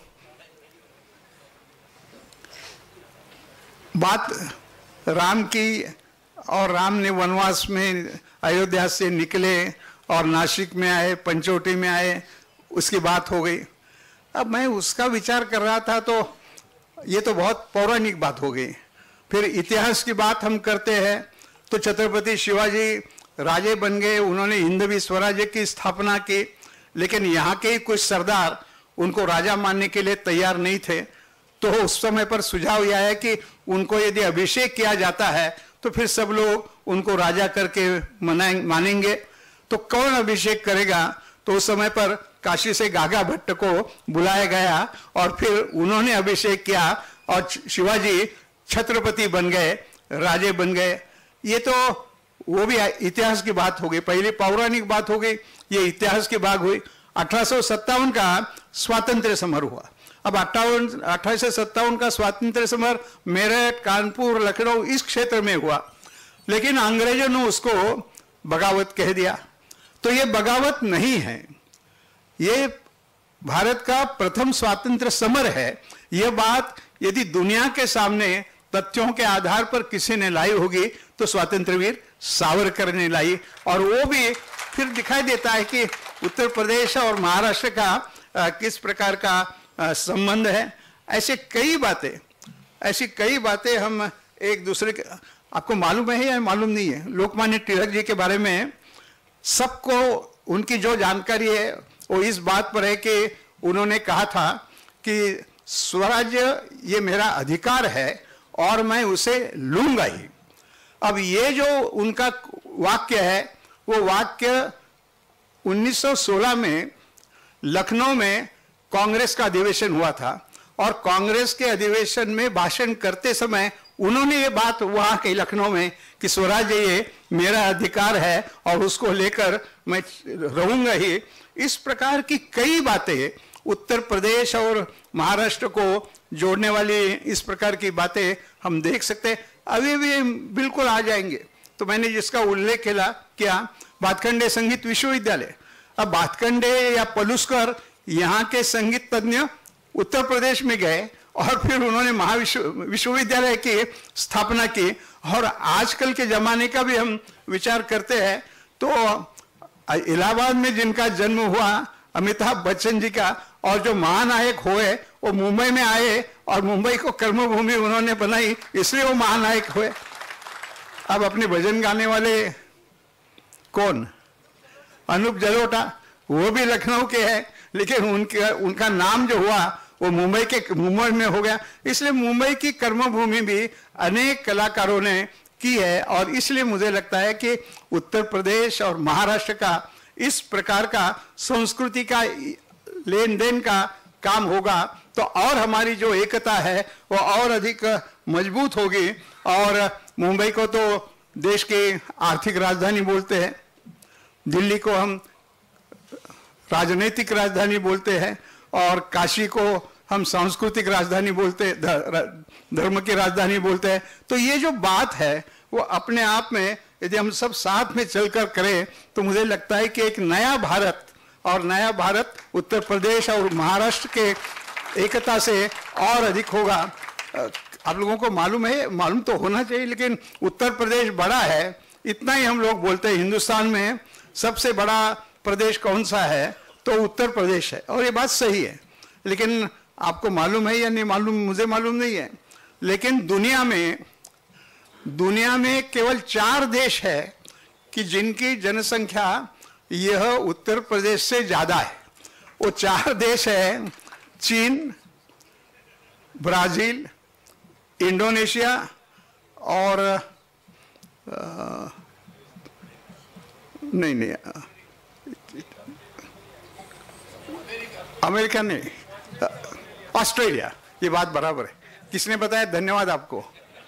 बात राम की, और राम ने वनवास में अयोध्या से निकले और नासिक में आए, पंचवटी में आए, उसकी बात हो गई। अब मैं उसका विचार कर रहा था तो ये तो बहुत पौराणिक बात हो गई। फिर इतिहास की बात हम करते हैं तो छत्रपति शिवाजी राजे बन गए, उन्होंने हिंदवी स्वराज्य की स्थापना की, लेकिन यहाँ के कुछ सरदार उनको राजा मानने के लिए तैयार नहीं थे। तो उस समय पर सुझाव यह है कि उनको यदि अभिषेक किया जाता है तो फिर सब लोग उनको राजा करके मानेंगे। तो कौन अभिषेक करेगा? तो उस समय पर काशी से गागा भट्ट को बुलाया गया और फिर उन्होंने अभिषेक किया और शिवाजी छत्रपति बन गए, राजे बन गए। ये तो वो भी इतिहास की बात हो गई, पहले पौराणिक बात हो गई, ये इतिहास की बात हुई। 1857 का स्वातंत्र्य समर हुआ। अब 1857 का स्वातंत्र्य समर मेरठ, कानपुर, लखनऊ इस क्षेत्र में हुआ, लेकिन अंग्रेजों ने उसको बगावत कह दिया। तो ये बगावत नहीं है, ये भारत का प्रथम स्वातंत्र्य समर है। यह बात यदि दुनिया के सामने तथ्यों के आधार पर किसी ने लाई होगी तो स्वतंत्र वीर सावरकर ने लाई। और वो भी फिर दिखाई देता है कि उत्तर प्रदेश और महाराष्ट्र का किस प्रकार का संबंध है। ऐसी कई बातें हम एक दूसरे के, आपको मालूम है या मालूम नहीं है, लोकमान्य तिलक जी के बारे में सबको उनकी जो जानकारी है वो इस बात पर है कि उन्होंने कहा था कि स्वराज्य ये मेरा अधिकार है और मैं उसे लूंगा ही। अब ये जो उनका वाक्य है वो वाक्य 1916 में लखनऊ में कांग्रेस का अधिवेशन हुआ था और कांग्रेस के अधिवेशन में भाषण करते समय उन्होंने ये बात वहां कही लखनऊ में कि स्वराज्य ये मेरा अधिकार है और उसको लेकर मैं रहूंगा ही। इस प्रकार की कई बातें उत्तर प्रदेश और महाराष्ट्र को जोड़ने वाली इस प्रकार की बातें हम देख सकते हैं, अभी भी बिल्कुल आ जाएंगे। तो मैंने जिसका उल्लेख किया भातखंडे संगीत विश्वविद्यालय। अब भातखंडे या पलुस्कर यहाँ के संगीत तज्ञ उत्तर प्रदेश में गए और फिर उन्होंने विश्वविद्यालय की स्थापना की। और आजकल के जमाने का भी हम विचार करते हैं तो इलाहाबाद में जिनका जन्म हुआ अमिताभ बच्चन जी का, और जो महानायक हुए वो मुंबई में आए और मुंबई को कर्मभूमि उन्होंने बनाई, इसलिए वो महानायक हुए। अब अपने भजन गाने वाले कौन, अनूप जलोटा, वो भी लखनऊ के हैं, लेकिन उनका नाम जो हुआ वो मुंबई में हो गया। इसलिए मुंबई की कर्मभूमि भी अनेक कलाकारों ने की है और इसलिए मुझे लगता है कि उत्तर प्रदेश और महाराष्ट्र का इस प्रकार का संस्कृति का लेन देन का काम होगा तो और हमारी जो एकता है वो और अधिक मजबूत होगी। और मुंबई को तो देश की आर्थिक राजधानी बोलते हैं, दिल्ली को हम राजनीतिक राजधानी बोलते हैं और काशी को हम सांस्कृतिक राजधानी बोलते हैं, धर्म की राजधानी बोलते हैं। तो ये जो बात है वो अपने आप में यदि हम सब साथ में चलकर करें तो मुझे लगता है कि एक नया भारत, और नया भारत उत्तर प्रदेश और महाराष्ट्र के एकता से और अधिक होगा। आप लोगों को मालूम है, मालूम तो होना चाहिए, लेकिन उत्तर प्रदेश बड़ा है, इतना ही हम लोग बोलते हैं। हिंदुस्तान में सबसे बड़ा प्रदेश कौन सा है तो उत्तर प्रदेश है, और ये बात सही है। लेकिन आपको मालूम है या नहीं मालूम, मुझे मालूम नहीं है, लेकिन दुनिया में केवल 4 देश है कि जिनकी जनसंख्या यह उत्तर प्रदेश से ज्यादा है। वो 4 देश है चीन, ब्राजील, इंडोनेशिया और नहीं अमेरिका नहीं, ऑस्ट्रेलिया। ये बात बराबर है, किसने बताया, धन्यवाद आपको।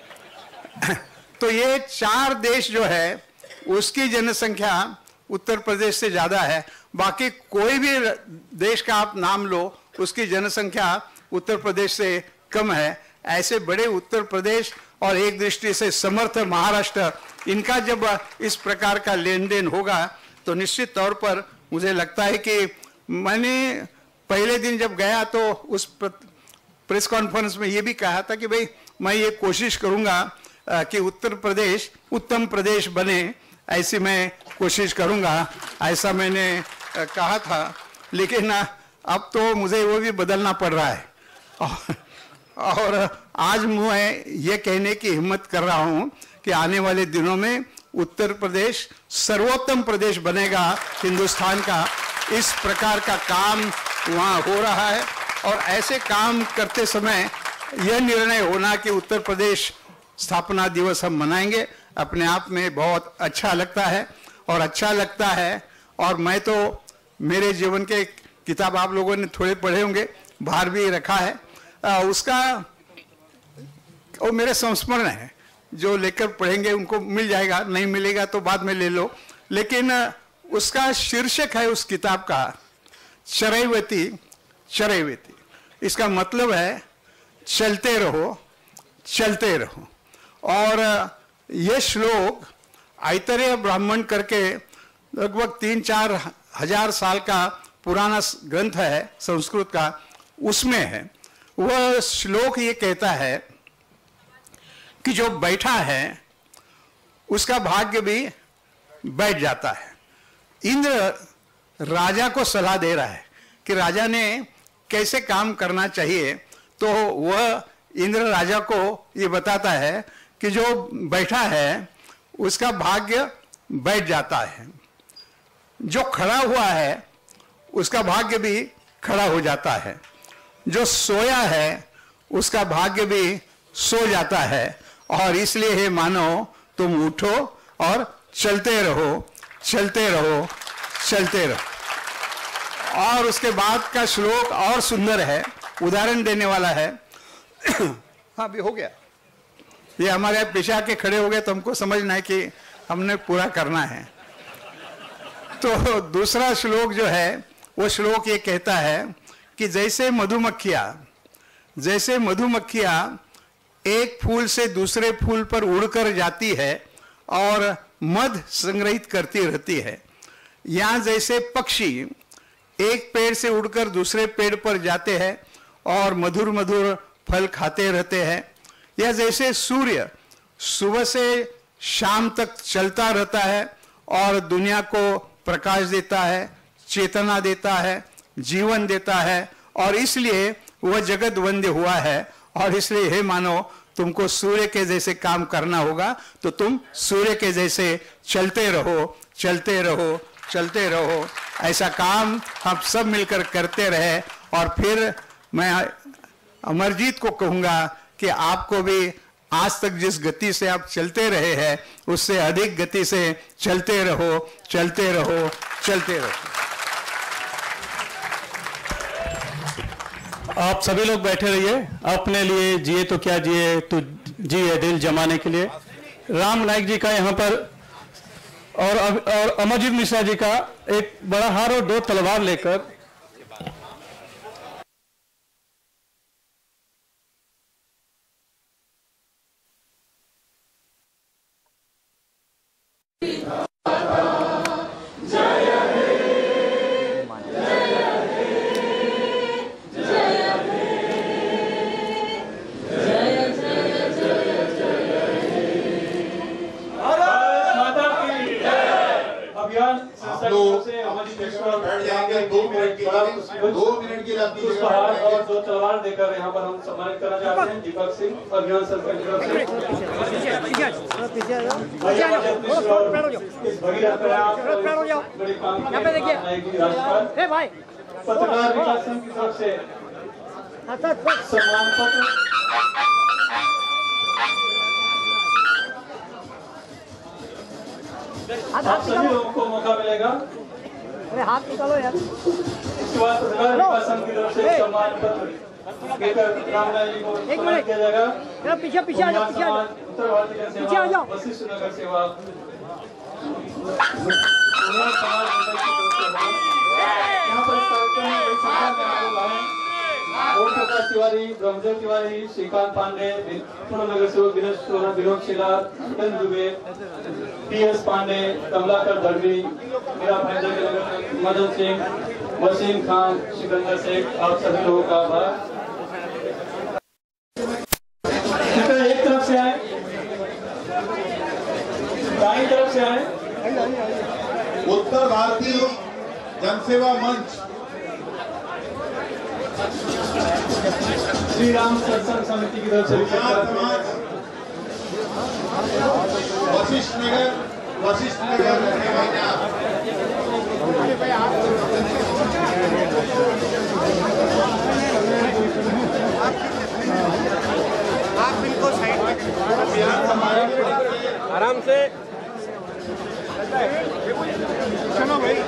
तो ये 4 देश जो है उसकी जनसंख्या उत्तर प्रदेश से ज्यादा है। बाकी कोई भी देश का आप नाम लो, उसकी जनसंख्या उत्तर प्रदेश से कम है। ऐसे बड़े उत्तर प्रदेश और एक दृष्टि से समर्थ महाराष्ट्र, इनका जब इस प्रकार का लेन देन होगा तो निश्चित तौर पर मुझे लगता है कि मैंने पहले दिन जब गया तो उस प्रेस कॉन्फ्रेंस में ये भी कहा था कि भाई मैं ये कोशिश करूंगा कि उत्तर प्रदेश उत्तम प्रदेश बने, ऐसी मैं कोशिश करूंगा, ऐसा मैंने कहा था। लेकिन अब तो मुझे वो भी बदलना पड़ रहा है और आज मैं ये कहने की हिम्मत कर रहा हूं कि आने वाले दिनों में उत्तर प्रदेश सर्वोत्तम प्रदेश बनेगा हिंदुस्तान का। इस प्रकार का काम वहाँ हो रहा है और ऐसे काम करते समय यह निर्णय होना कि उत्तर प्रदेश स्थापना दिवस हम मनाएंगे, अपने आप में बहुत अच्छा लगता है। और मैं तो मेरे जीवन के किताब आप लोगों ने थोड़े पढ़े होंगे, बाहर भी रखा है, उसका वो मेरे संस्मरण है, जो लेकर पढ़ेंगे उनको मिल जाएगा, नहीं मिलेगा तो बाद में ले लो। लेकिन उसका शीर्षक है उस किताब का चरैवेति चरैवेति। इसका मतलब है चलते रहो चलते रहो। और ये श्लोक ऐतरेय ब्राह्मण करके लगभग 3-4 हजार साल का पुराना ग्रंथ है संस्कृत का, उसमें है। वह श्लोक ये कहता है कि जो बैठा है उसका भाग्य भी बैठ जाता है। इंद्र राजा को सलाह दे रहा है कि राजा ने कैसे काम करना चाहिए, तो वह इंद्र राजा को ये बताता है कि जो बैठा है उसका भाग्य बैठ जाता है, जो खड़ा हुआ है उसका भाग्य भी खड़ा हो जाता है, जो सोया है उसका भाग्य भी सो जाता है। और इसलिए हे मानव तुम उठो और चलते रहो चलते रहो चलते रहो। और उसके बाद का श्लोक और सुंदर है, उदाहरण देने वाला है। हाँ भी हो गया, ये हमारे पेशा के खड़े हो गए तो हमको समझना है कि हमने पूरा करना है। तो दूसरा श्लोक जो है वो श्लोक ये कहता है कि जैसे मधुमक्खियां एक फूल से दूसरे फूल पर उड़कर जाती है और मध संग्रहित करती रहती है, यहाँ जैसे पक्षी एक पेड़ से उड़कर दूसरे पेड़ पर जाते हैं और मधुर मधुर फल खाते रहते हैं, या जैसे सूर्य सुबह से शाम तक चलता रहता है और दुनिया को प्रकाश देता है, चेतना देता है, जीवन देता है, और इसलिए वह जगत वंद्य हुआ है। और इसलिए हे मानो तुमको सूर्य के जैसे काम करना होगा, तो तुम सूर्य के जैसे चलते रहो चलते रहो चलते रहो। ऐसा काम हम सब मिलकर करते रहे। और फिर मैं अमरजीत को कहूँगा कि आपको भी आज तक जिस गति से आप चलते रहे हैं उससे अधिक गति से चलते रहो चलते रहो चलते रहो। आप सभी लोग बैठे रहिए, अपने लिए जिए तो क्या जिए तो जिए दिल जमाने के लिए। राम नाइक जी का यहाँ पर और अमरजीत मिश्रा जी का एक बड़ा हार और 2 तलवार लेकर संस्था की तरफ से हमारी बैठ जाएंगे 2 मिनट के लिए, 2 मिनट के लिए पुष्पहार और 2 तलवार देकर यहाँ पर हम सम्मानित करना चाहते हैं दीपक सिंह अभियान संस्था की तरफ से। इस भगीरथ प्रयास बड़े काम राज्यपाल पत्रकार विकास संघ की तरफ से सम्मान पत्र, आप सभी लोगों को मौका मिलेगा। हाथ निकालो यार। इसके बाद पत्रकार विकास संघ की तरफ से सम्मान पत्र देकर रामलाल जी को सम्मानित किया जाएगा। पीछे पीछे आ जाओ, उत्तर भारतीय जनसेवा वशिष्ठ नगर सेवा यहाँ पर इस कार्यक्रम में बड़ी संख्या में आप लोग आए। ओम प्रकाश तिवारी, ब्रह्मदेव तिवारी, श्रीकांत पांडे, नगर सेवक विनोद शिला, नंदन दुबे, PS पांडे, कमलाकर दड़वी, मेरा भाई मदन सिंह, वसीम खान, सिकंदर शेख, आप सभी लोगों का आभार। एक तरफ से आए, दाईं तरफ से आए। उत्तर भारतीय जनसेवा मंच श्री राम सत्संग समिति की तरफ से वशिष्ठ नगर आप बिल्कुल साइड में आराम से चलो भाई।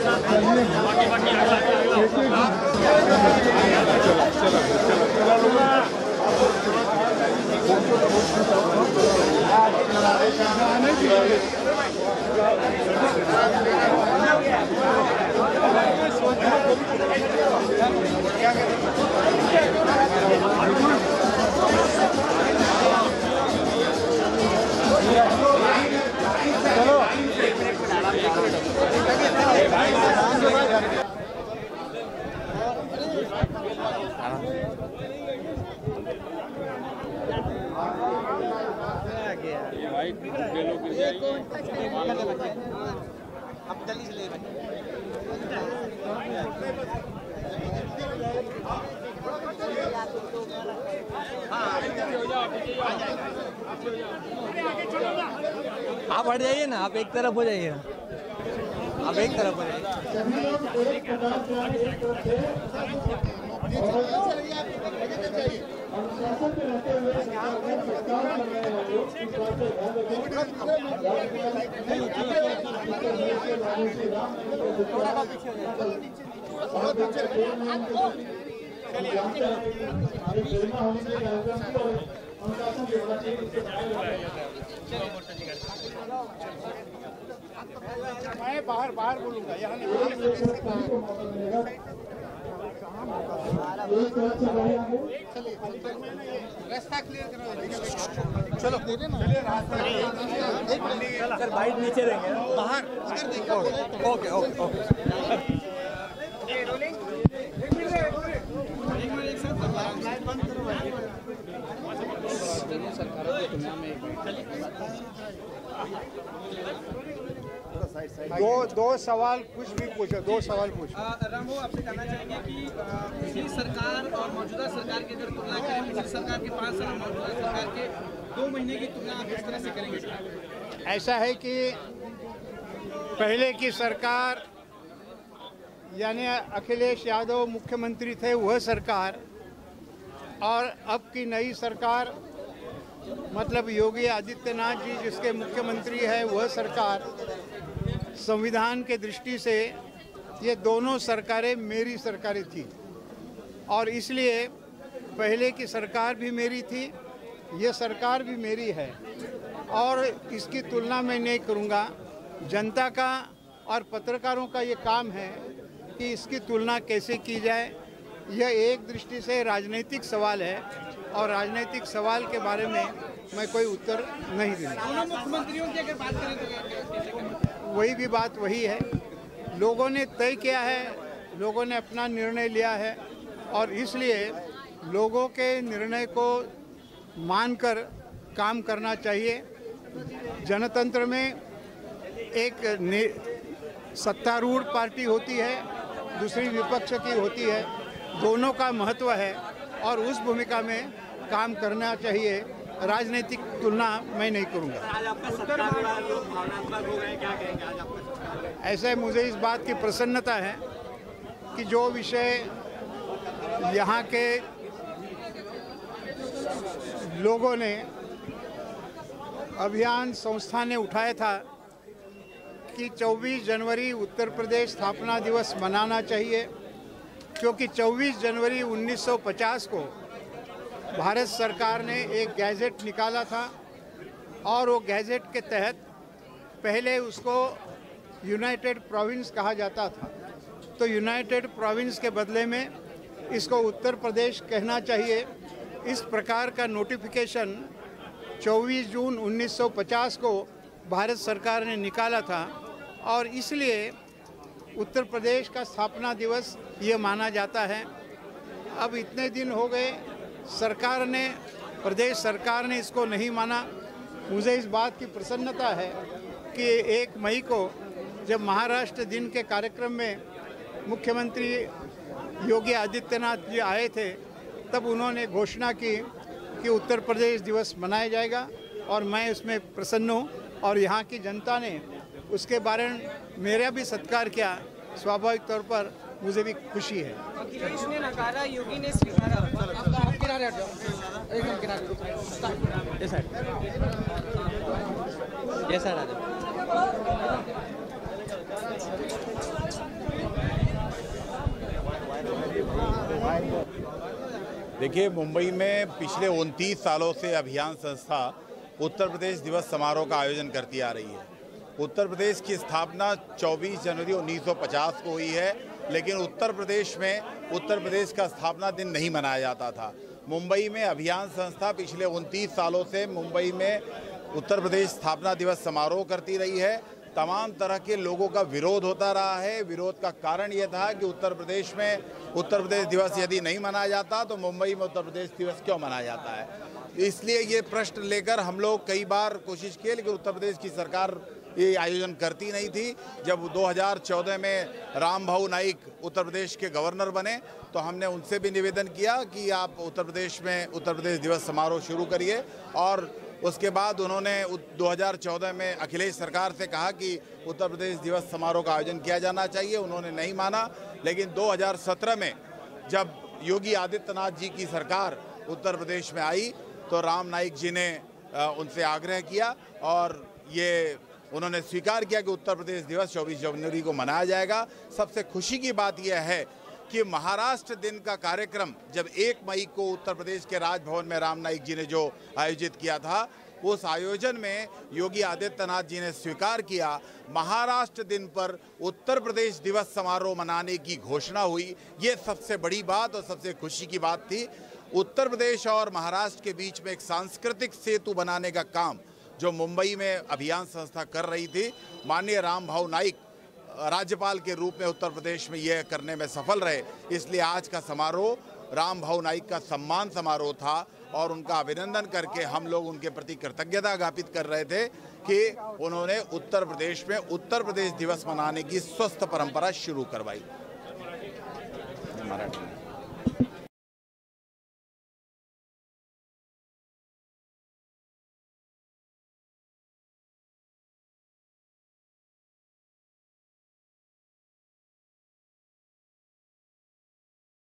अब जल्दी से ले आप हट जाइए ना, आप एक तरफ हो जाइए, आप एक तरफ हो मैं बाहर बोलूंगा, यहाँ रास्ता क्लियर करो। चलो सर बाइट नीचे रहेंगे बाहर। ओके ओके ओके दो सवाल कुछ भी पूछो, 2 सवाल पूछो। राम भाऊ आपसे जानना चाहेंगे कि पिछली सरकार और मौजूदा सरकार की अगर तुलना करें, पिछली सरकार के 5 साल मौजूदा सरकार के 2 महीने की तुलना आप किस तरह से करेंगे? ऐसा है कि पहले की सरकार यानी अखिलेश यादव मुख्यमंत्री थे, वह सरकार, और अब की नई सरकार मतलब योगी आदित्यनाथ जी जिसके मुख्यमंत्री है, वह सरकार, संविधान के दृष्टि से ये दोनों सरकारें मेरी सरकारें थी और इसलिए पहले की सरकार भी मेरी थी, ये सरकार भी मेरी है और इसकी तुलना मैं नहीं करूँगा। जनता का और पत्रकारों का ये काम है कि इसकी तुलना कैसे की जाए। यह एक दृष्टि से राजनीतिक सवाल है और राजनीतिक सवाल के बारे में मैं कोई उत्तर नहीं दूँगा। मुख्यमंत्रियों की अगर बात करें तो वही भी बात वही है, लोगों ने तय किया है, लोगों ने अपना निर्णय लिया है और इसलिए लोगों के निर्णय को मानकर काम करना चाहिए। जनतंत्र में एक सत्तारूढ़ पार्टी होती है, दूसरी विपक्ष की होती है, दोनों का महत्व है और उस भूमिका में काम करना चाहिए। राजनीतिक तुलना मैं नहीं करूँगा। आज आपका सत्तारूढ़ लोग भावनात्मक हो गए, क्या कहेंगे आज आपका? ऐसे मुझे इस बात की प्रसन्नता है कि जो विषय यहाँ के लोगों ने, अभियान संस्था ने उठाया था कि 24 जनवरी उत्तर प्रदेश स्थापना दिवस मनाना चाहिए, क्योंकि 24 जनवरी 1950 को भारत सरकार ने एक गैजेट निकाला था और वो गैजेट के तहत पहले उसको यूनाइटेड प्रोविंस कहा जाता था, तो यूनाइटेड प्रोविंस के बदले में इसको उत्तर प्रदेश कहना चाहिए। इस प्रकार का नोटिफिकेशन 24 जून 1950 को भारत सरकार ने निकाला था और इसलिए उत्तर प्रदेश का स्थापना दिवस ये माना जाता है। अब इतने दिन हो गए, सरकार ने, प्रदेश सरकार ने इसको नहीं माना। मुझे इस बात की प्रसन्नता है कि 1 मई को जब महाराष्ट्र दिन के कार्यक्रम में मुख्यमंत्री योगी आदित्यनाथ जी आए थे, तब उन्होंने घोषणा की कि उत्तर प्रदेश दिवस मनाया जाएगा और मैं उसमें प्रसन्न हूँ और यहाँ की जनता ने उसके बारे में मेरा भी सत्कार किया। स्वाभाविक तौर पर मुझे भी खुशी है। अखिलेश ने नकारा, योगी ने स्वीकारा। आप किनारे हट जाओ, एकदम किनारे। जैसा राजा देखिए, मुंबई में पिछले 29 सालों से अभियान संस्था उत्तर प्रदेश दिवस समारोह का आयोजन करती आ रही है। उत्तर प्रदेश की स्थापना 24 जनवरी 1950 को हुई है, लेकिन उत्तर प्रदेश में उत्तर प्रदेश का स्थापना दिन नहीं मनाया जाता था। मुंबई में अभियान संस्था पिछले 29 सालों से मुंबई में उत्तर प्रदेश स्थापना दिवस समारोह करती रही है। तमाम तरह के लोगों का विरोध होता रहा है। विरोध का कारण ये था कि उत्तर प्रदेश में उत्तर प्रदेश दिवस यदि नहीं मनाया जाता तो मुंबई में उत्तर प्रदेश दिवस क्यों मनाया जाता है। इसलिए ये प्रश्न लेकर हम लोग कई बार कोशिश किए, लेकिन उत्तर प्रदेश की सरकार ये आयोजन करती नहीं थी। जब 2014 में राम भाऊ नाइक उत्तर प्रदेश के गवर्नर बने तो हमने उनसे भी निवेदन किया कि आप उत्तर प्रदेश में उत्तर प्रदेश दिवस समारोह शुरू करिए, और उसके बाद उन्होंने 2014 में अखिलेश सरकार से कहा कि उत्तर प्रदेश दिवस समारोह का आयोजन किया जाना चाहिए। उन्होंने नहीं माना, लेकिन 2017 में जब योगी आदित्यनाथ जी की सरकार उत्तर प्रदेश में आई तो राम नाइक जी ने उनसे आग्रह किया और ये उन्होंने स्वीकार किया कि उत्तर प्रदेश दिवस 24 जनवरी को मनाया जाएगा। सबसे खुशी की बात यह है कि महाराष्ट्र दिन का कार्यक्रम जब 1 मई को उत्तर प्रदेश के राजभवन में राम नाइक जी ने जो आयोजित किया था, उस आयोजन में योगी आदित्यनाथ जी ने स्वीकार किया, महाराष्ट्र दिन पर उत्तर प्रदेश दिवस समारोह मनाने की घोषणा हुई। ये सबसे बड़ी बात और सबसे खुशी की बात थी। उत्तर प्रदेश और महाराष्ट्र के बीच में एक सांस्कृतिक सेतु बनाने का काम जो मुंबई में अभियान संस्था कर रही थी, माननीय राम भाऊ नाइक राज्यपाल के रूप में उत्तर प्रदेश में यह करने में सफल रहे। इसलिए आज का समारोह राम भाऊ नाइक का सम्मान समारोह था और उनका अभिनंदन करके हम लोग उनके प्रति कृतज्ञता ज्ञापित कर रहे थे कि उन्होंने उत्तर प्रदेश में उत्तर प्रदेश दिवस मनाने की स्वस्थ परंपरा शुरू करवाई।